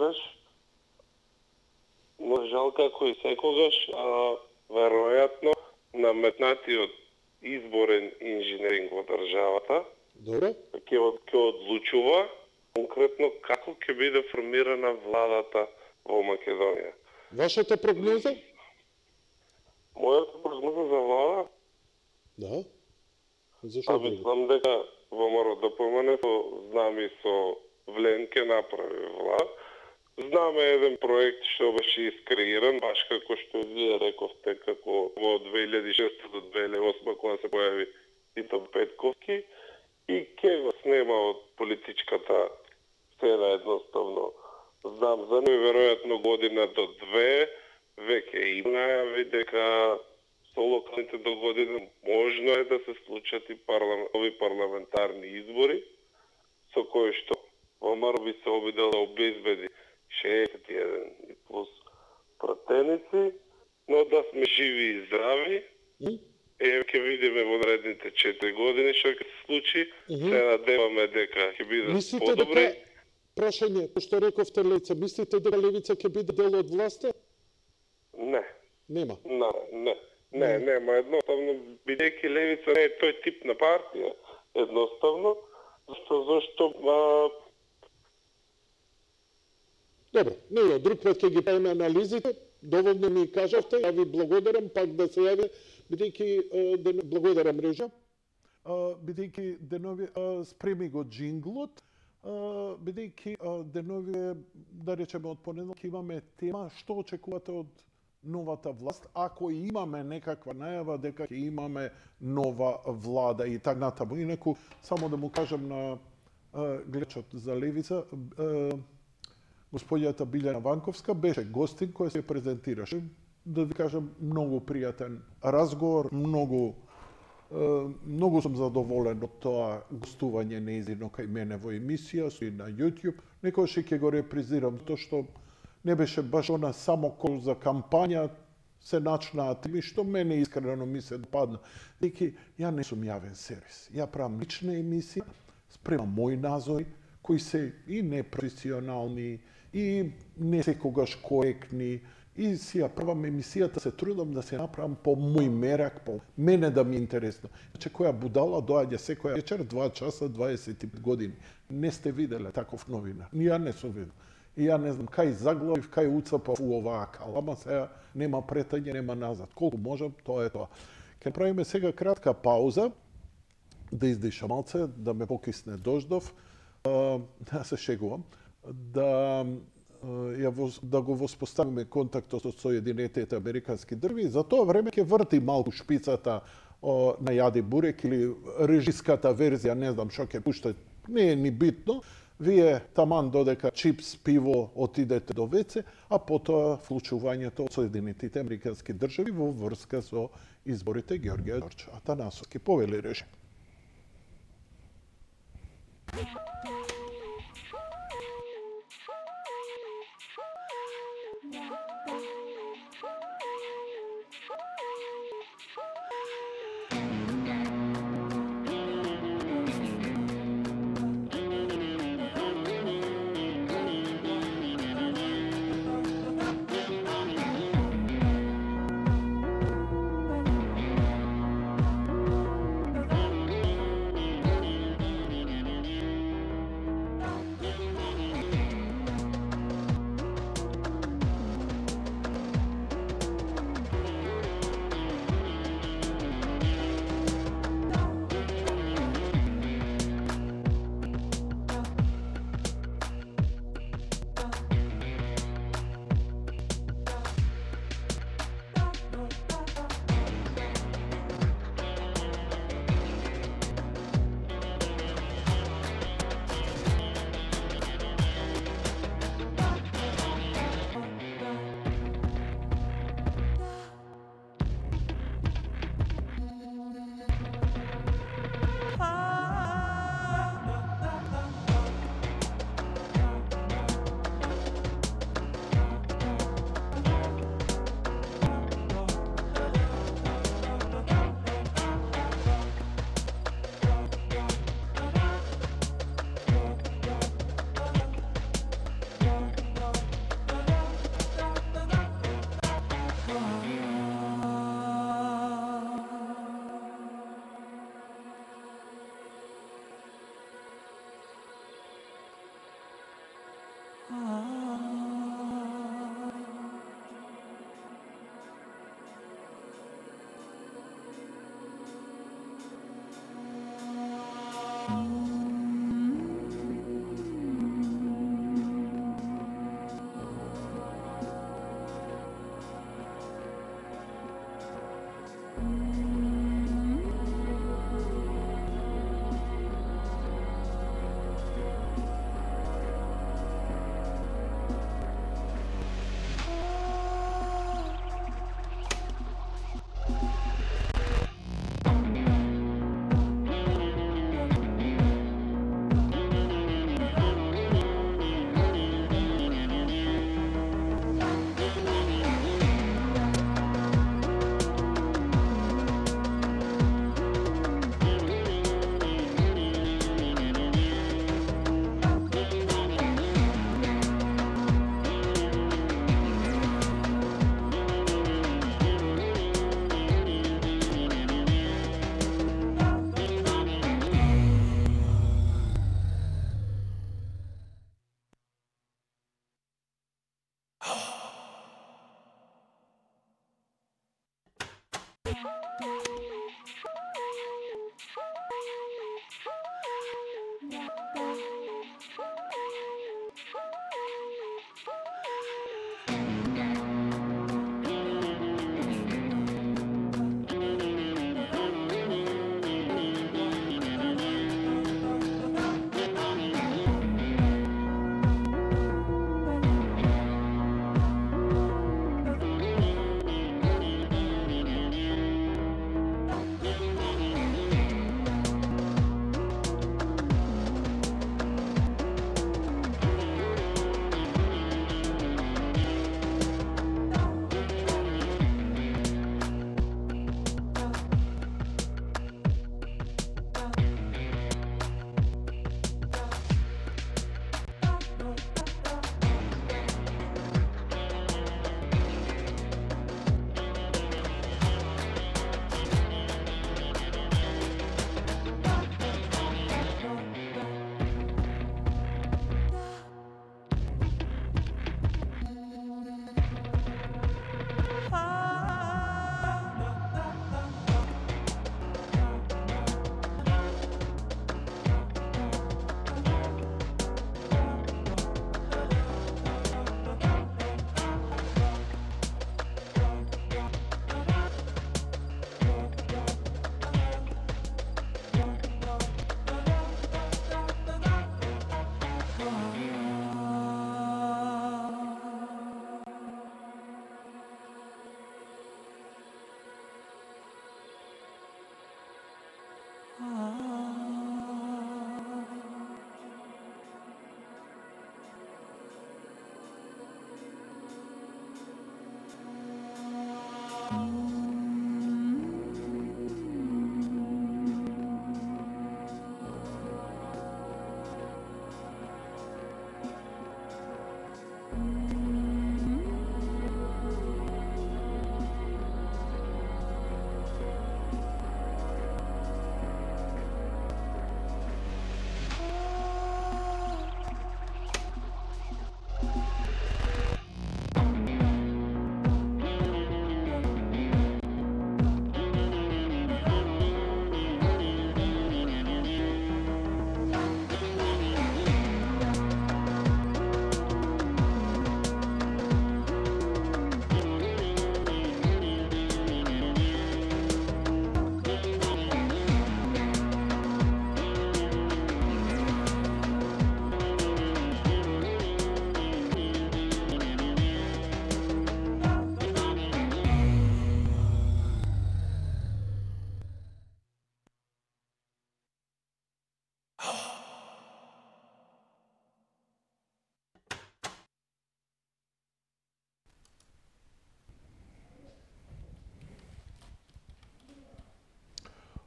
и секогаш, веројатно наметнатиот изборен инженеринг во државата ќе одлучува конкретно како ќе биде формирана владата во Македонија. Вашата прогноза? Мојата прогноза за влада? Да. Зашо? Знам дека ВМРО ДПМН знаме со Влен ќе направи влада. Знаме еден проект што беше искреиран, баш како што вие рековте, како во 2006 до 2008 кога се појави Тито Петковски и ќе го снема од политичката сцена едноставно. Знам за неверојатно година до 2, веќе има најави дека со локалните до година можно е да се случат и ови парламентарни избори, со кои што ВМРО би се обидел да обезбеди 61 и плюс пратеници, но да сме живи и здрави. Ќе видиме во наредните 4 години што ќе се случи. Се надеваме дека ќе биде подобри. Прашање, што рековте Левица, мислите дека Левица ќе биде дел од власта? Не. Нема? Не, нема. Едноставно, бидејќи Левица не е тој тип на партија, едноставно, зашто Добро, не, друг пат ќе ги правиме анализите, доволно ми кажавте, ја ви благодарам, пак да се јави, бидејќи, благодарам Режа, бидејќи денови, спреми го джинглот, бидејќи денови, да речеме од понеделник, имаме тема, што очекувате од новата власт, ако имаме некаква најава дека ќе имаме нова влада и така натаму. Инаку, само да му кажам на гледачот за Левица, господјата Билјана Ванковска беше гостин која се презентираше. Да ви кажам, многу пријатен разговор, многу сум задоволен од тоа гостување неизино кај мене во емисија, и на YouTube. Некојаш ќе го репризирам, тоа што не беше баш она само кол за кампања, се начнаа теми, што мене искрено ми се допадна. Деки, ја не сум јавен сервис. Ја правам лична емисија, спремам мои назори, кои се и непрофесионални, и не секогаш коректни, и си ја правам емисијата, се трудам да се направам по мој мерак, по мене да ми е интересно. Значи, која будала доаѓа секоја вечер, 2 часа, 25 години. Не сте виделе таков новинар. Ни ја не сум видел. И ја не знам кај заглавив, кај уцапав у оваа калама, сега нема претање, нема назад. Колку можам, тоа е тоа. Ке правиме сега кратка пауза, да издиша малце, да ме покисне дождов, да се шегувам, да го воспоставиме контактот со Соединетите Американски држави. За тоа време ќе врти малку шпицата на јади бурек или режиската верзија, не знам што ќе пушта, не е ни битно. Вие таман додека чипс, пиво отидете до веце, а потоа вклучувањето од Соединетите Американски држави во врска со изборите Георгија Ѓорѓ Атанасовски. Повели режим.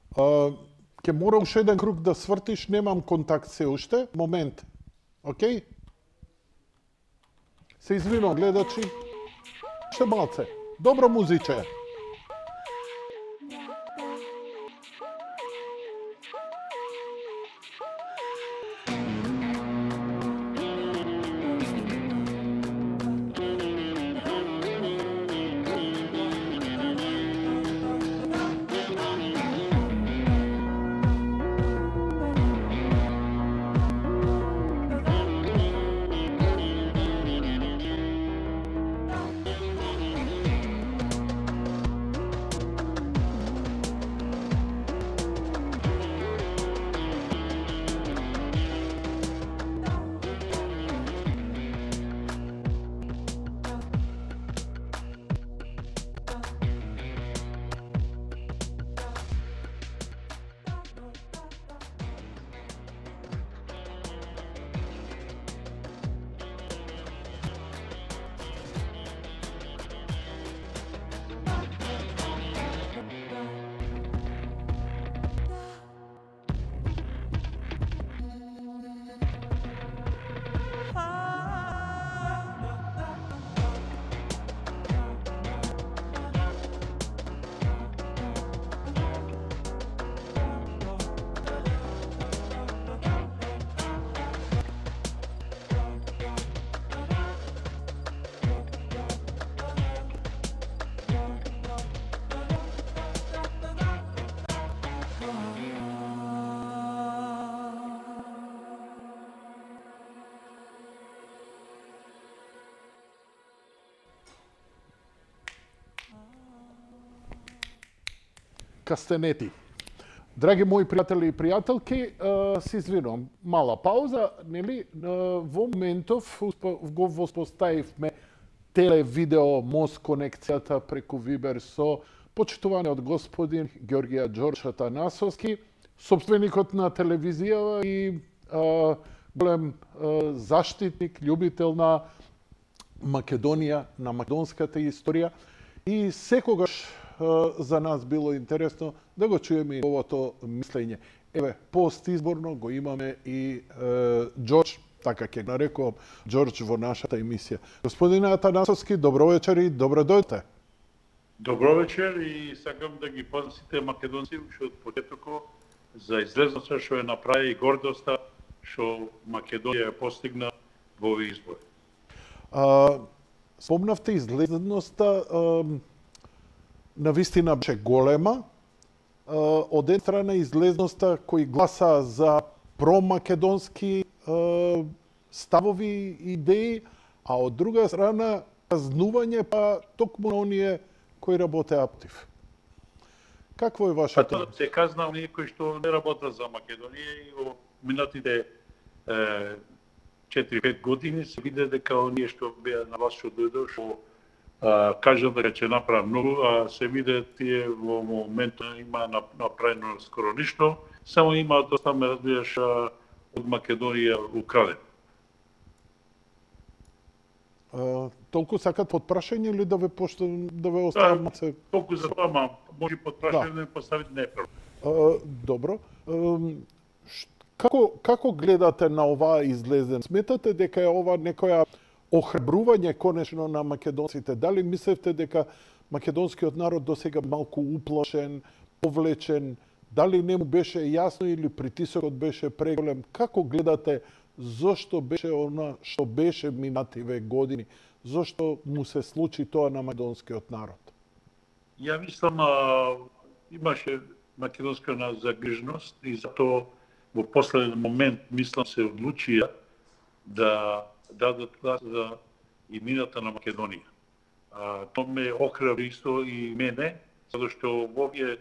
Ке мора уште еден круг да свртиш, немам контакт се уште. Момент. Океј? Се извинувам, гледачи. Уште малце. Добро музиче. Кастенети. Драги мои пријатели и пријателки, се извинувам, мала пауза, нели? Во моментов го воспоставивме теле-видео мост конекцијата преку Вибер со почитуваниот господин Георгија Ѓорџ Атанасовски, собственикот на телевизија и голем заштитник, љубител на Македонија, на македонската историја. И секогаш за нас било интересно да го чуеме и овото мислење. Еве, постизборно го имаме и Ѓорџ, така ќе го нарекувам, Ѓорџ во нашата емисија. Господине Атанасовски, добро вечер и добро дојдете. Добро вечер и сакам да ги поздравам сите македонци уште од почетокот за излезноста што ја направи и гордоста што Македонија ја постигна во овој избор. Спомнавте излезноста, навистина беше голема. Од една страна излезноста кои гласа за промакедонски ставови и идеи, а од друга страна казнување па токму на оние кои работеа против. Какво е вашето? Се казна оние кои што не работат за Македонија и во минатите 4-5 години се виде дека оние што беа на власт што дојдоа што кажа дека ќе направи многу, а се виде тие во моментот има направено скоро ништо, само има доста ме разбираш од Македонија украден. Толку сакат под прашање или да ве оставам маце? Толку за тоа, ма може под прашање да поставите не е проблем. Добро. Како гледате на оваа излезен? Сметате дека е ова некоја охрабрување конечно на македонците? Дали мислевте дека македонскиот народ досега малку уплашен, повлечен? Дали не му беше јасно или притисокот беше преголем? Како гледате зошто беше она што беше минативе години? Зошто му се случи тоа на македонскиот народ? Ја мислам имаше македонска загриженост и затоа во последен момент мислам се одлучија да дадат глас за иднината на Македонија. Тоа ме охрабри исто и мене, затоа што во овие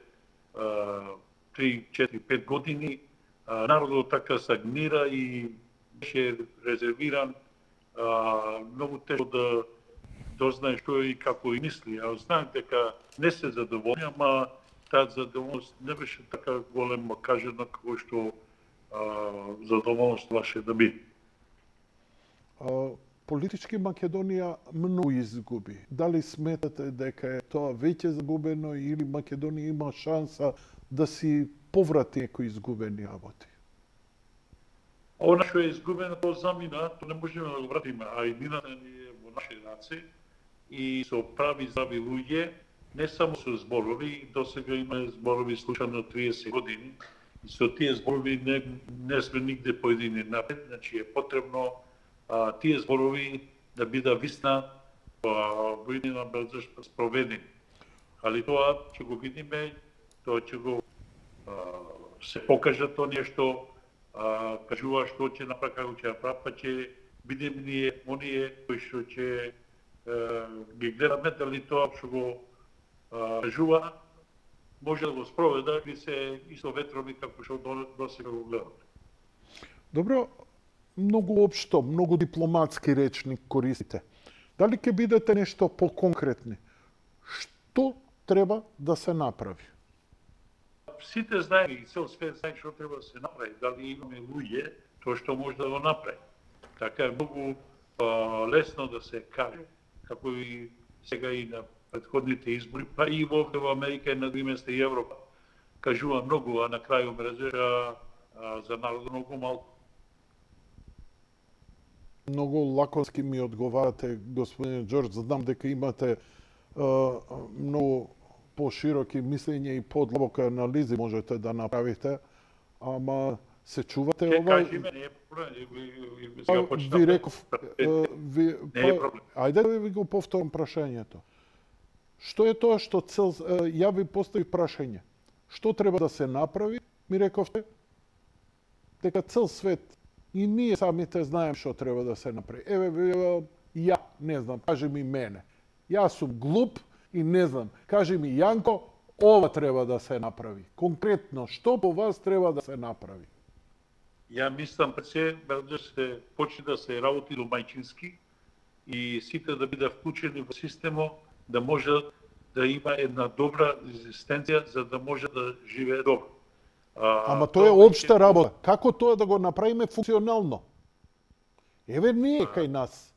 3-4-5 години народот така стагнира и беше резервиран, многу тешко да дознае што и како и мисли. А знаем дека не се задоволни, ама таа задоволност не беше така голема кажена како што задоволност ваше да биде. Политички Македонија многу изгуби. Дали сметате дека е тоа веќе загубено или Македонија има шанса да си поврати некои изгубени работи? Она што е изгубено, тоа замина, тоа не можеме да го вратиме, а иднината ни е во наши раце и со прави здрави луѓе, не само со зборови, досега има зборови слушано 30 години, и со тие зборови не сме нигде поедини напред, значи е потребно тие зборови да бидат висна во иднина спроведени. Али тоа ќе го видиме, тоа ќе го се покаже тоа нешто, кажува што ќе направи, како ќе направи, па ќе бидеме ние оние кои што ќе ги гледаме дали тоа што го кажува може да го спроведа или се исто ветрови како што досега го гледаме. Добро, многу општо, многу дипломатски речник користите. Дали ќе бидете нешто поконкретни? Што треба да се направи? Сите знаеме и цел свет знае што треба да се направи. Дали имаме луѓе, тоа што може да го направи. Така е многу лесно да се каже, како и сега и на предходните избори, па и во Америка и на други места и Европа. Кажува многу, а на крају ме разбира за народот многу малку. Многу лаконски ми одговарате, господин Ѓорџ, знам дека имате многу пошироки мислења и подлабока анализи можете да направите, ама се чувате ова... Кажи ме, не е проблем. Ви реков... Не е проблем. Ајде да ви го повторам прашањето. Што е тоа што цел... Ја ви поставив прашање. Што треба да се направи? Ми рековте дека цел свет и ние самите знаем што треба да се направи. Еве, ја не знам, кажи ми мене. Јас сум глуп и не знам. Кажи ми, Јанко, ова треба да се направи. Конкретно, што по вас треба да се направи? Ја мислам пред се да се почне да се работи домаќински и сите да бидат вклучени во системот, да може да има една добра екзистенција за да може да живее добро. Ама тоа е општа работа. Како тоа да го направиме функционално? Еве ние кај нас.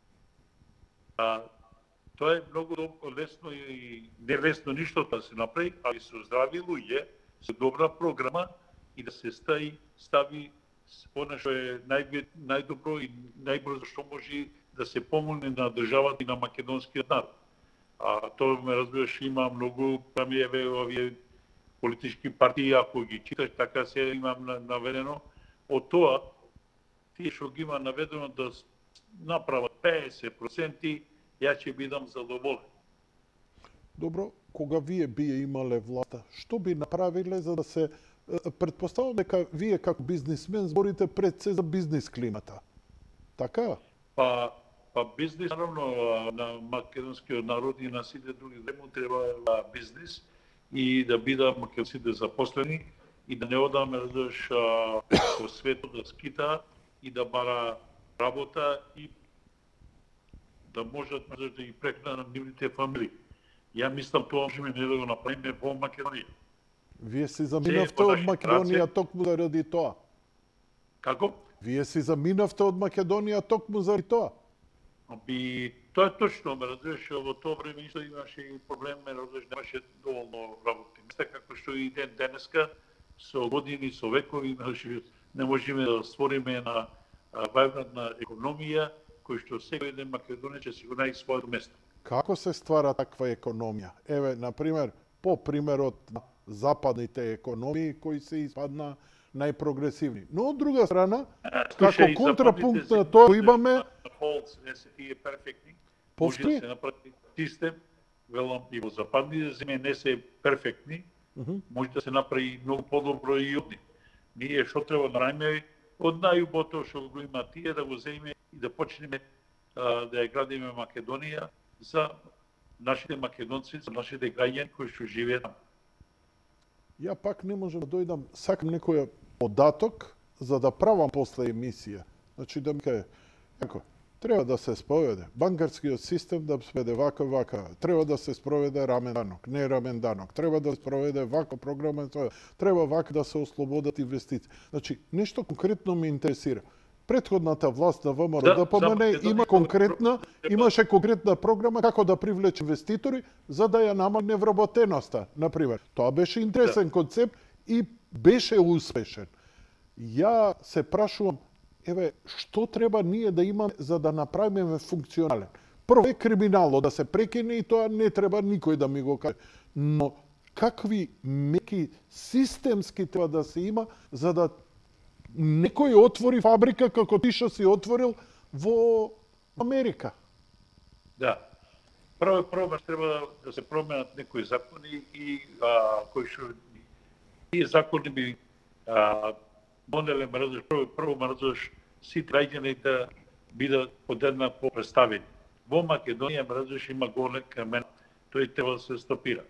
Тоа е многу лесно и не лесно ништо да се направи, али со здрави луѓе, со добра програма и да се стави она што е најдобро и најбрзо што може да се помогне на државата и на македонскиот народ. Тоа ме разбираш, има многу премиеве овие политички партии, ако ги читаш, така се имам наведено. Од тоа, тие што ги има наведено да направат 50%, ја ќе бидам задоволен. Добро, кога вие бие имале власта, што би направиле за да се... Предпоставам дека вие како бизнисмен зборите пред се за бизнис климата. Така? Па бизнис, наравно, на македонскиот народ и на сите други земји треба бизнис и да бидат македонците запослени и да не одаме по светот да скита и да бара работа и да можат да ги прехранат нивните фамилии. Ја мислам тоа можеме не да го направиме во Македонија. Вие си заминавте од Македонија токму заради тоа. Како? Вие си заминавте од Македонија токму заради тоа. Тоа е точно, ме разбираш, во тоа време исто имаше и проблем, ме разбираш, немаше доволно работи. Мисля како што и денеска, со години, со векови, не можеме да створиме една вајбрантна економија, кој што секој ден Македонија ќе си го најде своето место. Како се ствара таква економија? Еве, например, по примерот на западните економии кои се испадна најпрогресивни. Но од друга страна, како контрапункт на тоа имаме не се тие перфектни. Повтори? Може да се направи систем, велам и во западните земји не се перфектни, може да се направи многу подобро и од нив. Ние што треба да направиме од најубото што го има тие да го земеме и да почнеме да ја градиме Македонија за нашите македонци, за нашите граѓани кои што живеат таму. Ја пак не можам да дојдам, сакам некој податок за да правам после емисија. Значи да ми каже, како, треба да се спроведе банкарскиот систем да спроведе вака, треба да се спроведе рамен данок, не рамен данок, треба да се спроведе вака програма, треба вака да се ослободат инвестиции. Значи, нешто конкретно ме интересира. Претходната власт на ВМРО имаше конкретна програма како да привлече инвеститори за да ја намалне вработеноста, например. Тоа беше интересен концепт и беше успешен. Ја се прашувам, еве, што треба ние да имаме за да направиме функционален? Прво е криминално да се прекине и тоа не треба никој да ми го каже. Но какви меки системски треба да се има за да некој отвори фабрика како ти што си отворил во Америка? Да. Прво треба да се променат некои закони и кои што тие закони би донеле мрежа, прво мрежаш сите граѓани да бидат подеднакво представени. Во Македонија мрежаш има голем камен, тој треба да се стопира.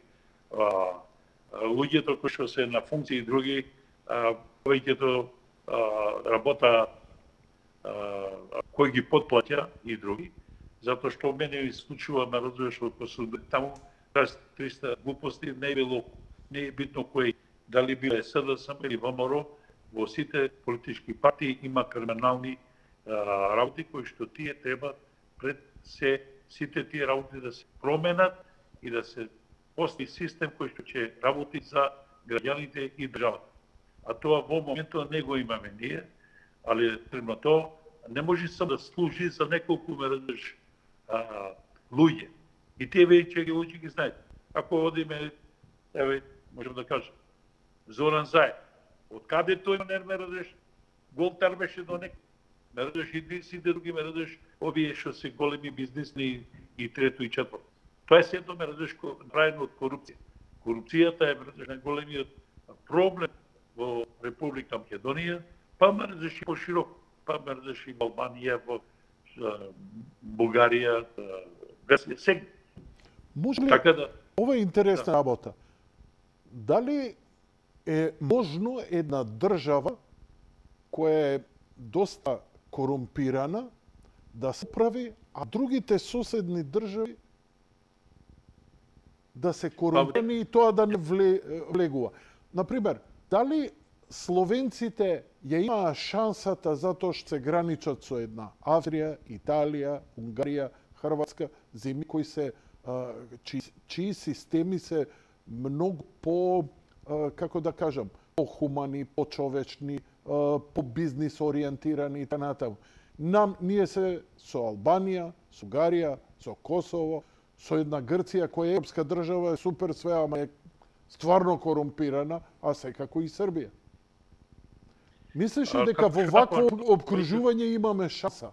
Луѓето кои што се на функции и други, повеќето работа кој ги потплаќа и други, затоа што мене ми случува ме разбираш од посуд таму 300 глупости не е било, не е битно кој дали биле СДСМ или ВМРО, во сите политички партии има криминални работи кои што тие треба пред сите тие работи да се променат и да се постигне систем кој што ќе работи за граѓаните и државата. А тоа во моментот не го имаме ние, али требно тоа не може само да служи за неколку мередеш луѓе. И тие веќе ги луѓе ги знаат. Ако одиме, еве, можем да кажем, Зоран Заев, од каде тој не мередеш, Голтар беше до некој. Мередеш и сите други мередеш, овие што се големи бизнисни и трето и четврто. Тоа е сето мередеш направено од корупција. Корупцијата е мередеш најголемиот проблем во Република Македонија, па мередеш и пошироко, па мередеш и во Албанија, во Бугарија, сега. Може ли, Така да, ова е интересна работа, дали е можно една држава која е доста корумпирана да се прави, а другите соседни држави да се корумпирани и тоа да не влегува? Например, дали словенците ја имаа шансата затоа што се граничат со една Австрија, Италија, Унгарија, Хрватска, земји кои се чии системи се многу по, како да кажам, по-хумани, по-човечни, по-бизнис ориентирани и т.н. Ние се со Албанија, со Унгарија, со Косово, со една Грција која е европска држава, е супер све, ама е стварно корумпирана, а секако и Србија. Мислиш ли дека во вакво обкружување имаме шанса?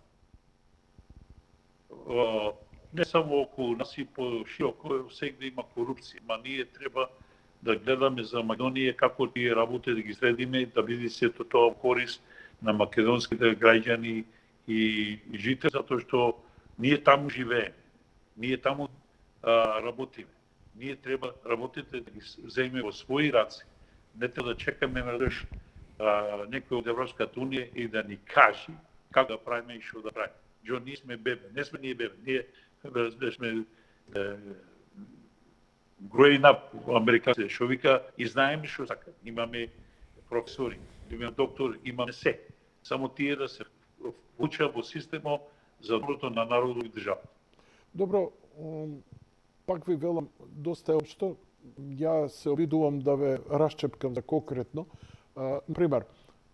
Не само околу нас и по-широко, сегде има корупција, ма ние треба да гледаме за Македонија како тие работи да ги следиме, да биде сето тоа корист на македонските граѓани и жители, затоа што ние таму живееме, ние таму работиме. Ние треба работите да ги земеме во своји раце. Не треба да чекаме некој од Европската унија и да ни кажи како да правиме и што да правиме. Джо, ние сме бебе, не сме ние бебе, ние сме growing up американците, што вика, и знаеме што сака. Имаме професори, имаме доктори, имаме се. Само тие да се вклучат во системот за доброто на народот и државата. Добро, пак ви велам доста е општо. Ја се обидувам да ве расчепкам за конкретно. Например,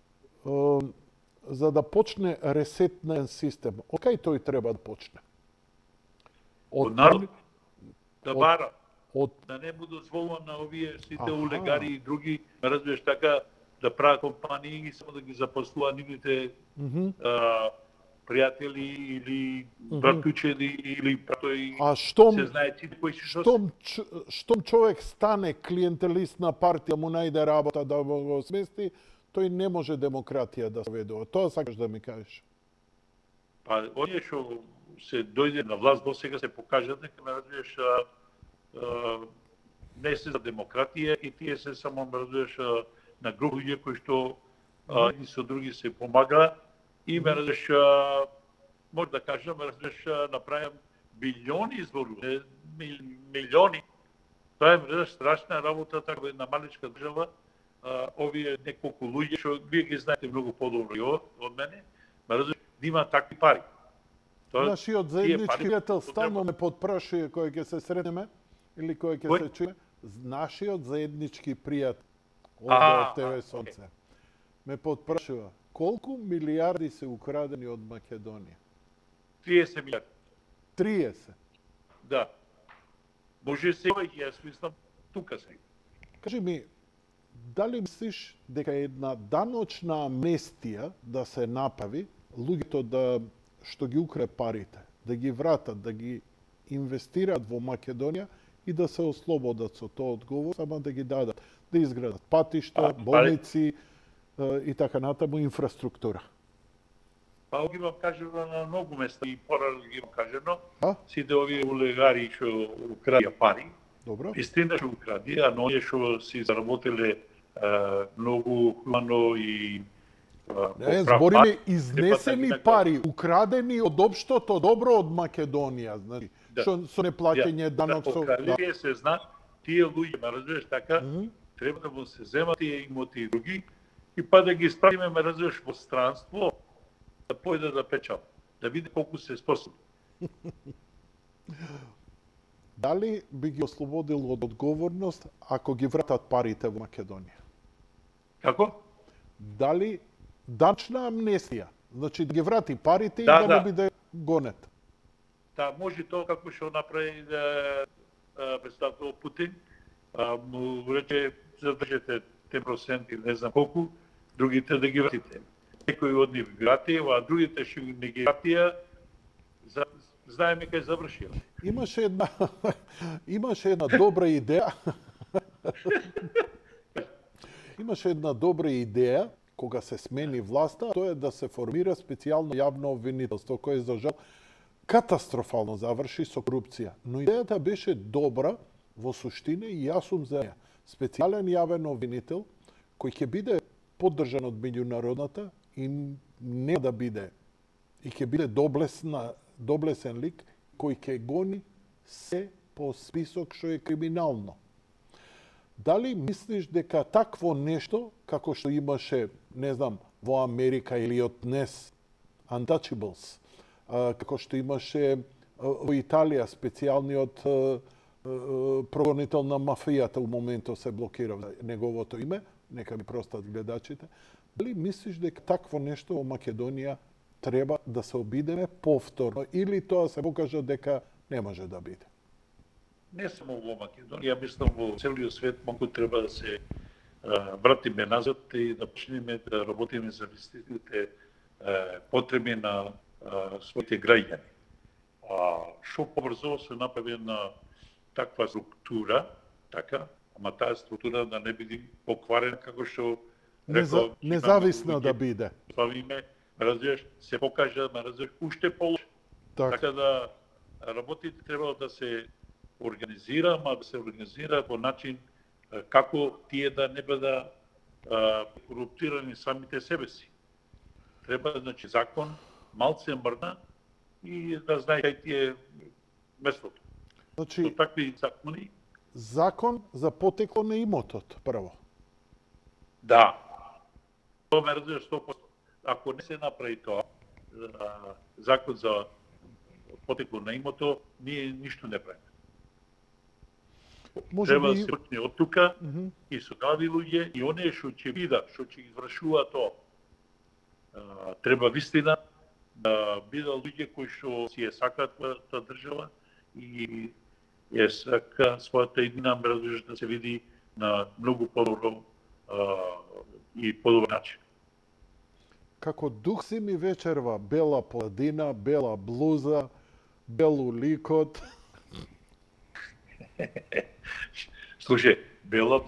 за да почне ресетен систем, од кај тој треба да почне? Од народ да бара, да не му дозволува на овие сите олигари и други, разбираш така, да прават компании и само да ги запослува нивните пријатели или братучеди или тој се знае ти кои се штом човек стане клиентелист на партија, му најде работа да го смести, тој не може демократија да се ведува. Тоа сакаш да ми кажеш? Па, оние што се дојде на власт до сега се покажат дека ме разбираш не се за демократија и тие се само ме разбираш на групи кои што и со други се помага и ме разбираш може да кажам направам билиони зборуваме, милиони. Тоа е страшна работа, така една маличка држава. Овие неколку луѓе што вие ги знаете многу подобро од мене, да има такви пари. Нашиот заеднички пријател стално ме потпрашува кој ќе се сретнеме или кој ќе се чуе. Нашиот заеднички пријател од ТВ Сонце. Ме подпрашува, колку милиарди се украдени од Македонија? 30 милиарди. 30. Да. Може се, јас мислам, тука се. Кажи ми, дали мислиш дека една даночна амнестија да се направи, луѓето да што ги украе парите, да ги вратат, да ги инвестираат во Македонија и да се ослободат со тоа одговор, само да ги дадат, да изградат патишта, болници и така натаму инфраструктура. Па ги вам кажано на многу места и порано ги вам кажано, сите овие улегари што украдија пари, Добро. истина што украдија, но оние што си заработиле многу хумано и збориме изнесени пари, украдени од општото добро од Македонија, значи, со неплаќање данок со... Вие се зна, тие луѓе, ме разбираш така, треба да му се земат тие имоти и други, и па да ги справиме, ме разбираш, во странство, да појде да печал, да види колку се способни. Дали би ги ослободил од одговорност ако ги вратат парите во Македонија? Како? Дали данчна амнестија, значи да ги врати парите и да не биде гонет? Да, може тоа како што направи представител Путин, му рече задржете те проценти, не знам колку, другите да ги вратите. Некои од нив врати, а другите што не ги вратија, знаеме кај завршија. Имаше една добра идеја. Имаше една добра идеја кога се смени власта, тоа е да се формира специјално јавно обвинителство, кое за жал катастрофално заврши со корупција. Но идејата беше добра во суштина и јас сум за неја. Специјален јавен обвинител кој ќе биде поддржан од меѓународната и не да биде и ќе биде доблесен лик кој ќе гони се по список што е криминално. Дали мислиш дека такво нешто, како што имаше, не знам, во Америка или од днес, Untouchables, како што имаше во Италија специјалниот прогонител на мафијата у моментот се блокира неговото име, нека ми простат гледачите, дали мислиш дека такво нешто во Македонија треба да се обидеме повторно или тоа се покажа дека не може да биде? Не само во Македонија, мислам во целиот свет многу треба да се вратиме назад и да почнеме да работиме за вистините потреби на своите граѓани. Што побрзо се направи на таква структура, така, ама таа структура да не биде покварена како што независна да биде. Славиме, разбираш, се покажа, разбираш, уште полошо. Така да работите треба да се организира, ама да се организира по начин како тие да не бидат коруптирани самите себе си. Треба, значи, закон малце мрна и да знае кај тие местото. Значи, со такви закони. Закон за потекло на имотот, прво. Да. Тоа ме разбираш 100%. Ако не се направи тоа, закон за потекло на имото, ние ништо не правиме. Треба да се почне од тука и со нови луѓе и оние што ќе видат, што ќе извршува тоа. Треба вистина да бидат луѓе кои што си ја сакаат таа држава и ја сака својата иднина мрежа да се види на многу подобро и подобар начин. Како дух си ми вечерва бела поладина, бела блуза, белу ликот. Слушај, бела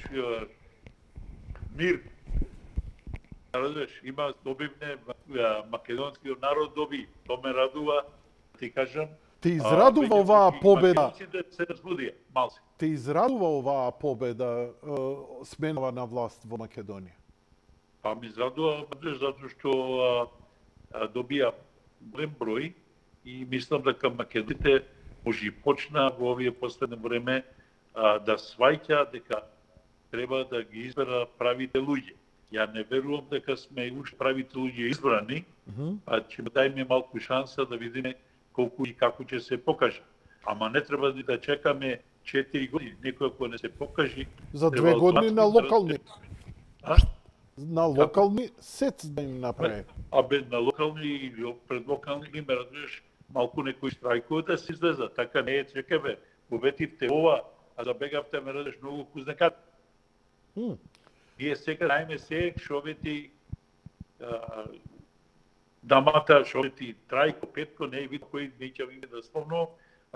мир. Разбираш, има добивне македонскиот народ доби, тоа ме радува, ти кажам. Ти израдува оваа победа. Се разбудија, малце. Ти израдува оваа победа сменава на власт во Македонија? Па ми израдува затоа што добија голем број и мислам дека македоните може почна во овие последно време да сваќа дека треба да ги избера правите луѓе. Ја не верувам дека сме уште правите луѓе избрани, а ќе дајме малку шанса да видиме колку и како ќе се покаже. Ама не треба да чекаме 4 години, некој ако не се покажи... За 2 треба години на автоматски локални. А? На локални сец да им направи. А без на локални или предлокални ги ме разбираш, малку некои штрајкови да се излезат. Така не е, чекай бе, победивте ова, а забегавте ме разбираш многу кузнекат. Ние сега знаеме се, шовети дамата, шовети Трајко, Петко, не е вид кои не ќе види дословно,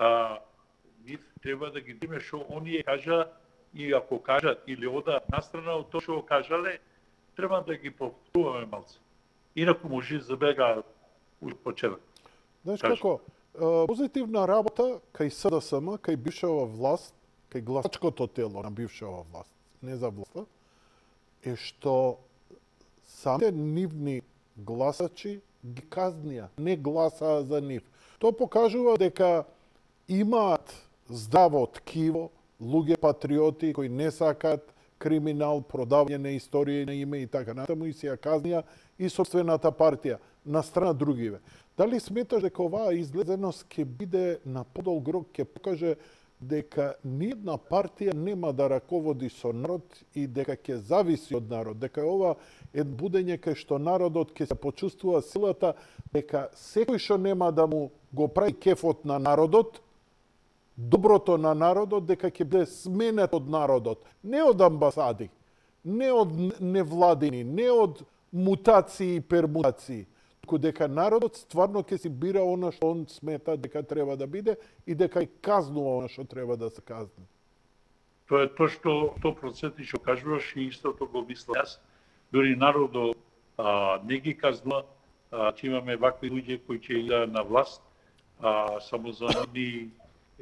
ние треба да ги диме шо оние кажа и ако кажат или ода настрана од тоа што кажале, треба да ги повторуваме малце. Инаку може забега почеток. Знаеш како, позитивна работа кај СДСМ, кај бившава власт, кај гласачкото тело на бившава власт, не за власта, е што самите нивни гласачи ги казнија, не гласаа за нив. Тоа покажува дека имаат здраво ткиво, луѓе патриоти кои не сакаат криминал, продавање на историја на име и така натаму и си ја казнија и собствената партија на страна другиве. Дали сметаш дека оваа излезеност ќе биде на подолг рок, ќе покаже дека ниедна партија нема да раководи со народ и дека ќе зависи од народ, дека ова е будење кај што народот ќе се почувствува силата, дека секој што нема да му го прави кефот на народот, доброто на народот, дека ќе биде сменет од народот, не од амбасади, не од невладини, не од мутации и пермутации, туку дека народот стварно ќе си бира она што он смета дека треба да биде и дека ќе казнува она што треба да се казни. Тоа е тоа што 100% што кажуваш и истото го мислам јас. Дори народот не ги казнува, че имаме вакви луѓе кои ќе идат на власт, само за нивни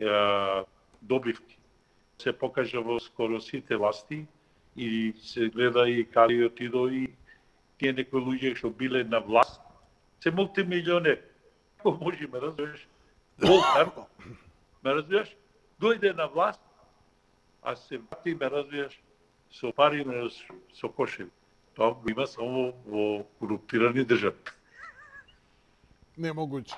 добивки. Се покажа во скоро сите власти и се гледа и каде отидо и тие некои луѓе што биле на власт се мултимилионери. Како може ме разбираш? Волкар, ме разбираш? Дојде на власт, а се врати, ме разбираш, со пари, со кошеви. Тоа го има само во коруптирани држави. Немогуќе.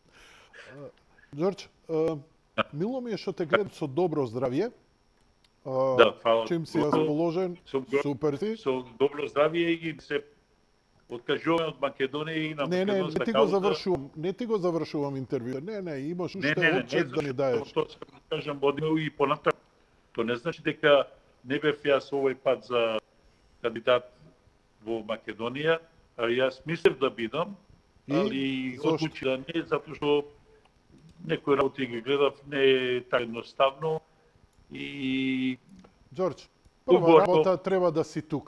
Ѓорđ, мило ми е што те гледам со добро здравје. Да, фала. Чим си расположен, супер си. Со добро здравје и се откажуваме од Македонија и на македонска не ти го завршувам, не ти го завршувам интервју. Не, имаш уште отчет да ни даеш. Тоа се кажам одиме и понатаму. Тоа не значи дека не бев јас овој пат за кандидат во Македонија, а јас мислев да бидам, али одлучи да не, затоа што некои работи ги гледав, не е така едноставно и... Ѓорđ, прва работа треба да си тука.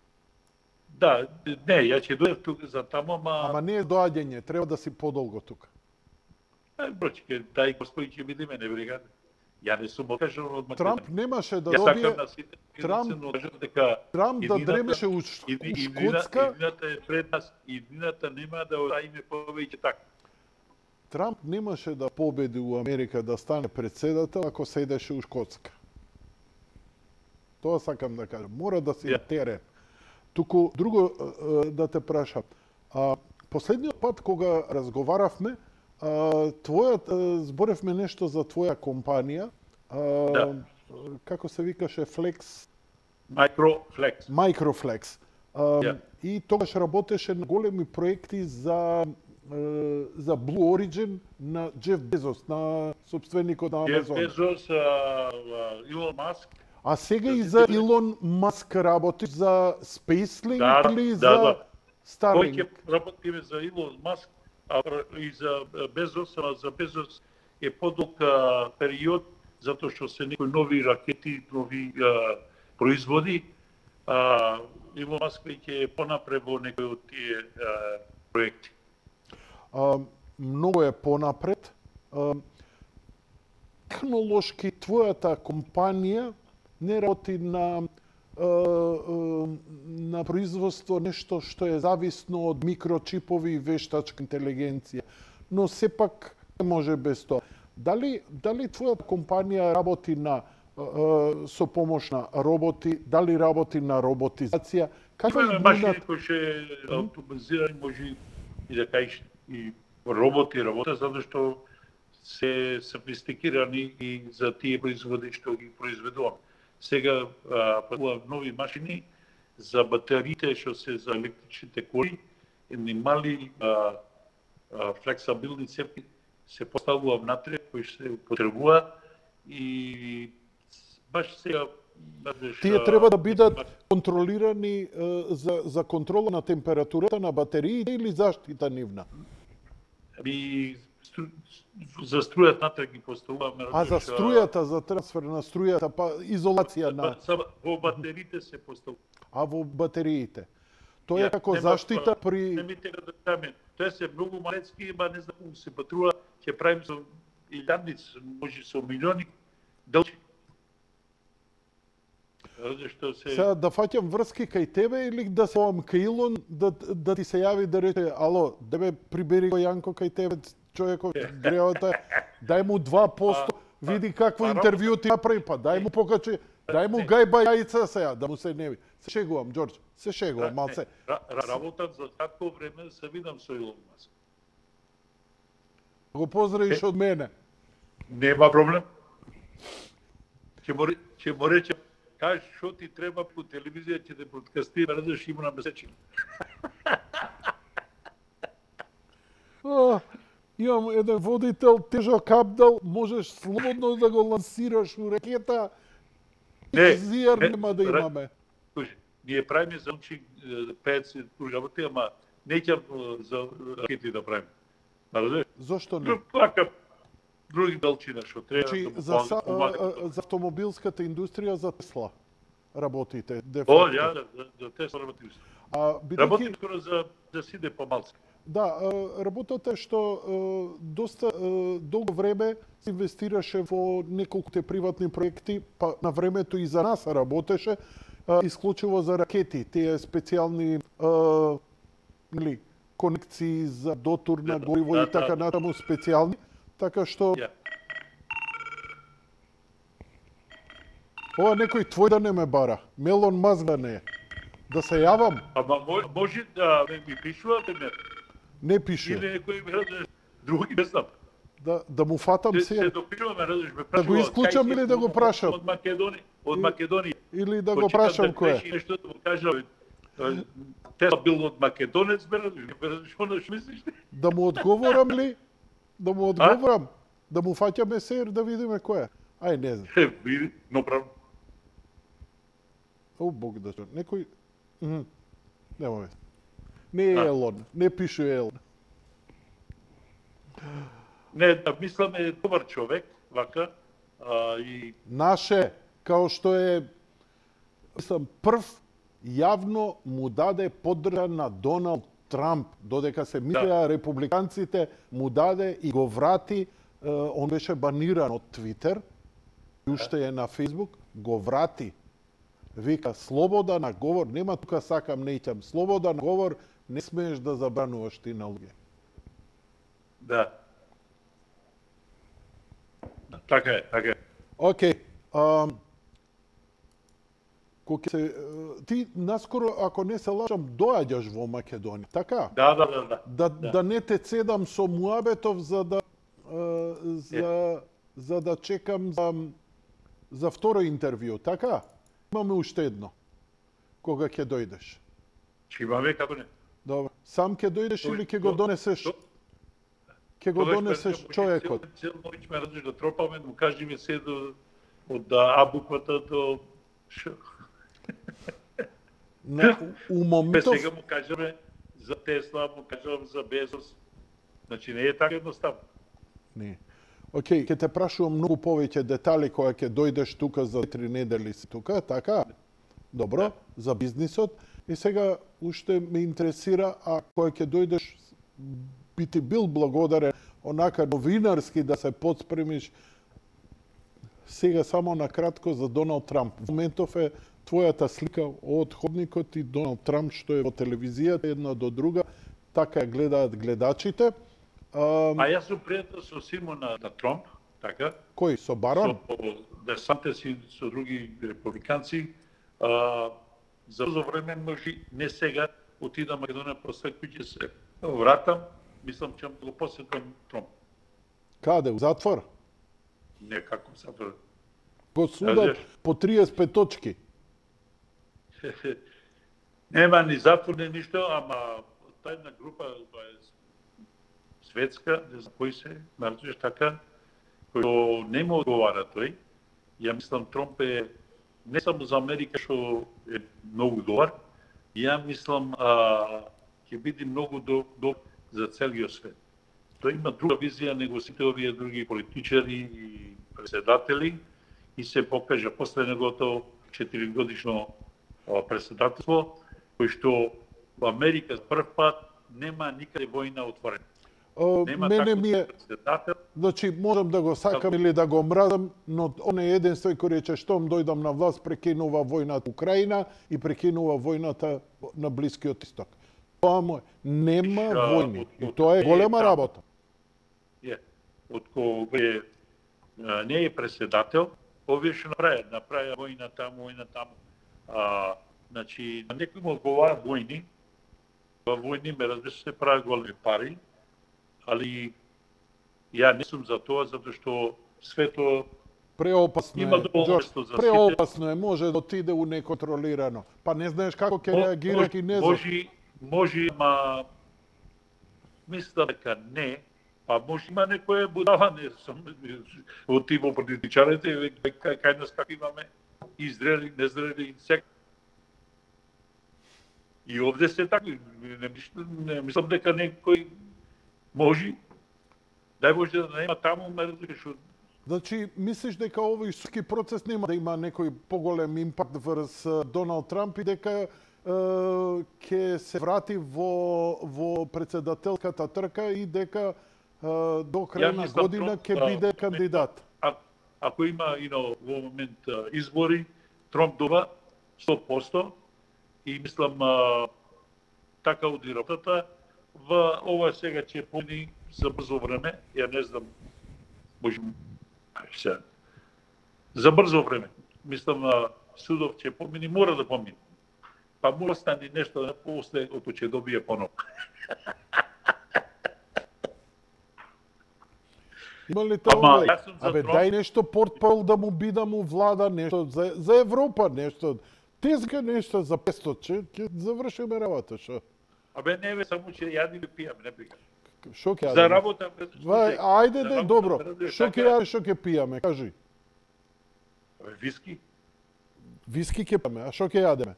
Да, не, ја ќе дојдев тука за таму, Ама не е доаѓање, треба да си подолго тука. Брочке, дај господи ќе бидеме, не бригаде. Ја не сум откажан од Македонија. Трамп немаше да добие... Трамп да дремеше у Шкотска... Иднината е пред нас, иднината нема да оставиме повеќе така. Трамп немаше да победи у Америка да стане председател ако седеше у Шкотска. Тоа сакам да кажам. Мора да си на терен. Туку друго да те прашам. Последниот пат кога разговаравме, зборевме нешто за твоја компанија. Како се викаше Flex? Microflex. И тогаш работеше на големи проекти за Blue Origin на Джеф Безос, на собственикот на Амазон. Джеф Безос, Илон Маск. А сега и за Илон Маск работи за SpaceLink или за Starlink? Кој ќе работиме за Илон Маск и за Безос, а за Безос е подолг период, затоа што се некои нови ракети, нови производи. Илон Маск ќе е понапред во некои од тие проекти. Многу е понапред. Технолошки твојата компанија не работи на производство нешто што е зависно од микрочипови и вештачка интелигенција, но сепак не може без тоа. Дали твојата компанија работи со помош на роботи, дали работи на роботизација? Имаме машини кои ќе автоматизирани, може и да кажеш и роботи, затоа што се софистикирани и за тие производи што ги произведуваме. Сега правува нови машини за батериите што се за електричните коли, едни мали флексабилни цепи се поставува внатре кои се употребува и баш сега тие треба да бидат контролирани за контрола на температурата на батериите или заштита нивна? За струјата натре ги поставуваме. А за струјата, за трансфер на струјата, па изолација на... Во батериите се поставува. А во батериите? Тоа е како заштита при... Не ми тега да кажем, тоа се многу малецки, ма не знам, се патруа, ќе правим со илјадници, може со милиони дължи. Сега да фаќам врски кај тебе или да се овам кај Илон да ти се јави да рече ало, дебе прибери го Јанко кај тебе човекот греота, дај му 2%, види какво интервју ти направи, па дај му покачи, дај му гајба јајца сега, да му се неви. Се шегувам, Ѓорđe, се шегувам малце. Работам за кратко време, се видам со Илон Маск. Го поздравиш од мене. Нема проблем. Ќе му речем, кажеш што ти треба по телевизија, ќе те подкастира, разеш има на месечина. Имам еден водител, тежок абдал, можеш слободно да го лансираш у ракета. Зијар нема да имаме. Ние правиме за учи 50 работи, ама не ќе за ракети да правиме. Зошто не? Така други далчина што треба. Значи, за автомобилската индустрија, за Тесла работите? За Тесла работим. Работим скоро за сиде помалци. Да, работата е што доста долго време се инвестираше во неколкуте приватни проекти, па на времето и за нас работеше, исклучиво за ракети, тие специјални конекции за дотур на гориво и така натаму специјални, така што ова некој твој да не ме бара, Мелон Маск да не е. Да се јавам? Ама може да ми пишувате ме. Не пише. Или некој други не знам. Да му фатам се. Се допишуваме, разиш, ме прашува. Да го исклучам или да го прашам? Од Македонија. Или да го прашам кој е? Нешто да му кажа, Тесла бил од македонец, што мислиш? Да му одговорам ли? Да му одговорам? Да му фаќаме сер да видиме кој е? Ај, не знам. Види, но прав. О, Бог да се. Некој... Нема веќе. Не е Елон, не пише Елон. Не, да мислам е добар човек, вака, и... Наше, као што е, мислам, прв јавно му даде поддршка на Доналд Трамп, додека се мислеа републиканците, му даде и го врати, он беше баниран од Твитер, и уште е на Фейсбук, го врати. Вика, слобода на говор, нема тука сакам, не ќам, слобода на говор, не смееш да забрануваш ти на луѓе. Да. Така е, така е. Океј. Ти наскоро, ако не се лажам, доаѓаш во Македонија, така? Да не те цедам со муабетов за да чекам за второ интервју, така? Имаме уште едно. Кога ќе дојдеш? Ќе имаме, како не. Добро. Сам ќе дојдеш или ќе го донесеш? Ќе го донесеш човекот? Цел ноќ ме разиш да тропаме, му кажи ми се од А буквата до Ш. У моментов... Сега му кажаме за Тесла, му кажам за Безос. Значи не е така едноставно. Не. Океј, ќе те прашувам многу повеќе детали кога ќе дојдеш тука за 3 недели си тука, така? Добро, за бизнисот. И сега уште ме интересира, а кога ќе дојдеш, би ти бил благодарен онака новинарски да се подспремиш. Сега само на кратко за Доналд Трамп. Во моментов е твојата слика од ходникот и Доналд Трамп што е во телевизијата една до друга, така ја гледаат гледачите. А јас сум пријател со сино на Трамп, така? Кој, со Барон? Со Десантес и со други републиканци. За брзо време може не сега отидам Македонија, после кој ќе се вратам, мислам ќе го посетам Трамп. Каде? У затвор? Некако затвор. Го судат по 35 точки. Нема ни затвор, ни ништо, ама та една група, тоа е светска, не знам кои се, разбираш така, кој не му одговара тој. Ја мислам Тромп е не само за Америка што е многу добар, ја мислам ќе биде многу добар за целиот свет. Тој има друга визија него сите овие други политичари и председатели и се покажа после неговото 4-годишно председателство, кој што во Америка за прв пат нема никаде војна отворена. Мене ми е, значи можам да го сакам или да го мразам, но он е единствен кој рече штом дојдам на власт прекинува војната Украина и прекинува војната на Блискиот исток. Тоа му е. Нема војни. И тоа е голема работа. Од кој не е председател, овие што направи војна таму. Значи, на некој му одговара војни, во војни ме разбира се прави големи пари, али ја не сум за тоа, затоа што свето преопасно има е, преопасно е, може да отиде у неконтролирано. Па не знаеш како ќе реагира и не знаеш. Може, ама мислам дека не, па може има некоја будала, не сум од тиво политичарите, кај нас како имаме издрели, нездрели, сек. И овде се така, не мислам дека некој може, дај Боже да нема таму мерзли што... Значи, мислиш дека овој судски процес нема да има некој поголем импакт врз Доналд Трамп и дека ќе се врати во председателската трка и дека до крај на година ќе биде кандидат? Ако има во момент избори, Трамп доба 100% и мислам така оди работата. Ова сега ќе помини за брзо време, ја не знам, може за брзо време. Мислам судов ќе помини, мора да помини. Па мора стане нешто после ото ќе добие поново. Има ли тоа? Абе, дај нешто портпол да му бида му влада, нешто за Европа, нешто. Тезга нешто за 500, ќе завршиме работа, шо? Абе, не бе, само че јадиме пијаме, не прикам. Шо ќе јадиме? За работа... Ајде, добро. Шо ќе јадиме, шо ќе пијаме, кажи. Виски. Виски ќе пијаме, а шо ќе јадиме?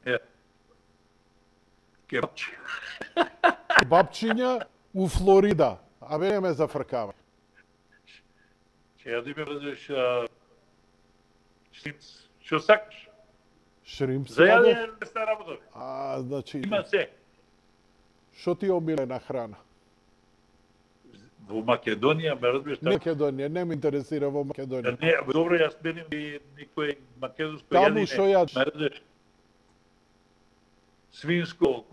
Кебапчи. Кебапчиња у Флорида. Абе, не ме зафркава. Ќе јадиме, разбираш, шо сакаш? Шримп за јадење не работа. Значи... Има се. Шо ти омилена храна? Во Македонија, ме разбираш така? Македонија, не ме интересира во Македонија. Не, добро, јас меним и никој македонско јадење. Таму шо јадиш? Ме разбираш? Свинско,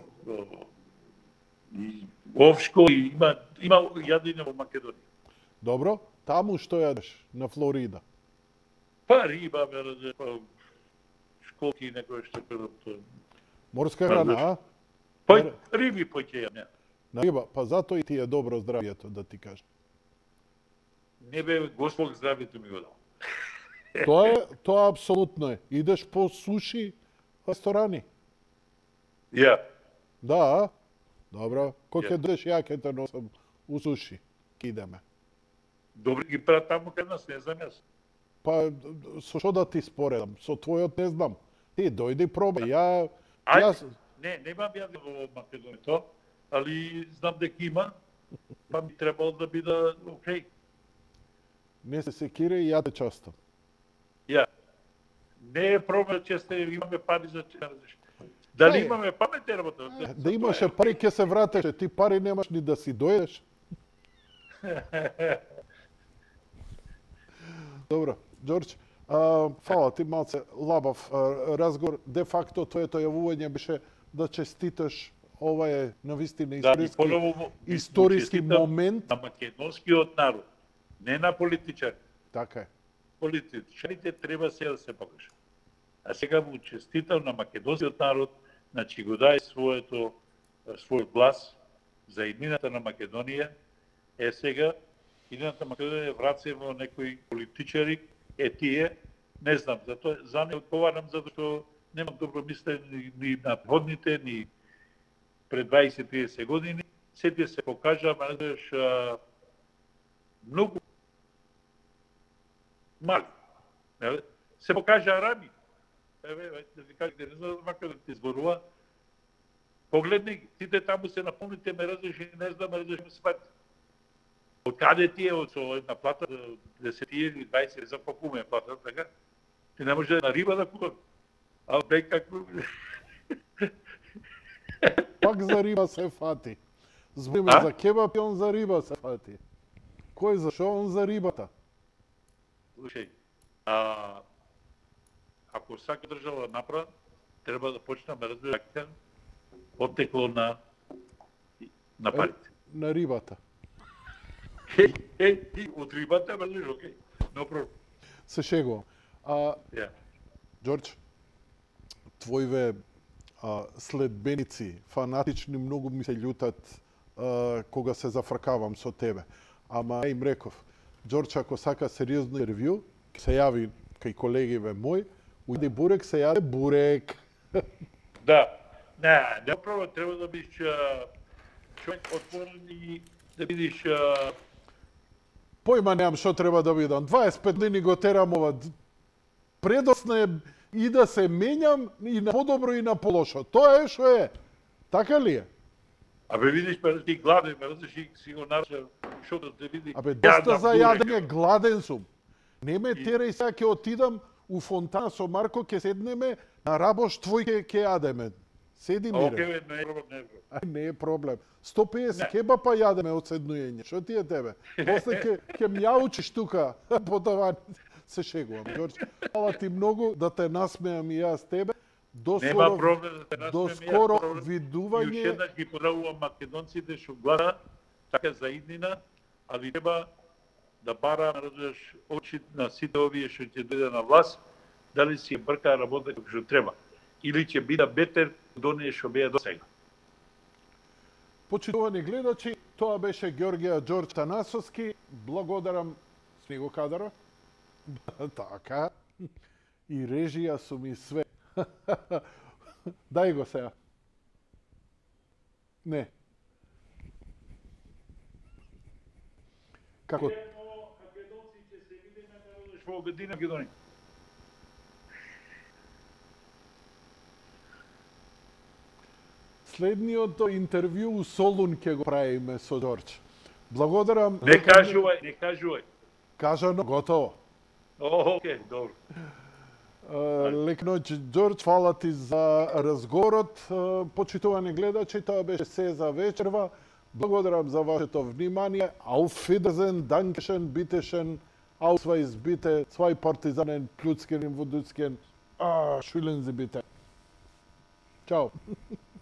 овшко, има јадење во Македонија. Добро, таму што јадеш на Флорида? Па риба, ме разбираш, па школки некој што кажат. Морска храна, а? Па риби ќе јадам. На риба, па затоа и ти е добро здравието, да ти кажам. Не бе, Господ здравието ми го дал. Тоа апсолутно е. Идеш по суши ресторани. Ја. Да, добро. Кој ќе дојдеш, ја ќе те носам у суши. Идеме. Добри ги прават таму кај нас, не знам јас. Па, со што да ти споредам? Со твојот не знам. Ти дојди пробај. Не, немам јаден во Македонија, али знам дека има, па ми требало да биде окей. Не се секире и ја те частам. Ја. Не е проблем че имаме пари за чарзиш. Дали имаме памет работа? Да имаше пари ќе се вратеше, ти пари немаш ни да си дојдеш. Добро, Ѓорѓ, фала ти, малце лабав разговор. Де факто твоето јавување беше да честиташ, ова е навистина историски момент. На македонскиот народ, не на политичар. Така е. Политичарите треба сега да се покажат. А сега му честитам на македонскиот народ, значи го дај својот глас за иднината на Македонија. Сега Идената Македонија враца во некои политичари, тие, не знам, затоа за не одговарам затоа што немам добро мислење ни на предходните, ни пред 20-30 години. Сите се покажа, мадеш, многу мали. Се покажа араби. Еве, да ви кажете, не знам како да ти зборува. Погледни, сите таму се наполните, ме разреши, не знам, разреши ме спати. Од каде ти е, од со една плата, 10 или 20, за колку ме плата, така? Ти не може на риба да купам. А бе како... Пак за риба се фати. Збориме за кебап и он за риба се фати. Кој за шо, он за рибата? Слушај, ако сака држава направа, треба да почнеме разбира оттекло на парите. На рибата. Од рибата, мислиш, окей. No problem. Се шегувам. Ѓорџ, твоиве следбеници, фанатични, многу ми се љутат кога се зафркавам со тебе. Ама им реков, Ѓорџ, ако сака сериозно интервју, се јави кај колегиве мој, ујде бурек, се јаде бурек. Да. Не право, треба да бидеш човек отворен и да бидеш... Појма немам што треба да бидам. 25 години го терам ова. Предосно е и да се менјам и на подобро и на полошо. Тоа е што е. Така ли е? Абе видиш, ти гладен, разреши си го наша, што да те види. Абе, доста за јадење, гладен сум. Не ме терај сега, ќе отидам у фонтана со Марко, ќе седнеме на рабош твој ќе јадеме. Седи мире. Океј, не е проблем. Не е проблем. 150 кебапа јадеме од седнујење. Што ти е тебе? После ќе мјаучиш тука по таваните. Се шегувам, Ѓорџ. Фала ти многу да те насмеам и јас тебе. Нема проблем да те насмеам. Доскоро видување. И уште еднаш ги поздравувам македонците што гледа така за иднина, али треба да бара, разбираш, очи на сите овие што ќе дојде на власт, дали си брка работа како што треба. Или ќе биде бетер од оние што беа до сега. Почитувани гледачи, тоа беше Ѓорѓе Ѓорџ Танасовски. Благодарам, сме го кадаро. Така. И режија су ми све. Дај го сега. Не. Како? Македонци ќе се видиме во Обединена Македонија. Следниот интервју у Солун ќе го правиме со Ѓорџ. Благодарам. Не кажувај. Кажано, готово. Океј, добро. Лек ноќ, Ѓорџ, фала ти за разговорот. Почитувани гледачи, тоа беше се за вечерва. Благодарам за вашето внимание. Auf Wiedersehen, Dankeschön, Bitteschön, Ausweis bitte, 2 Partisanen, Plützken, Wodützken. Schülen Sie bitte. Ciao.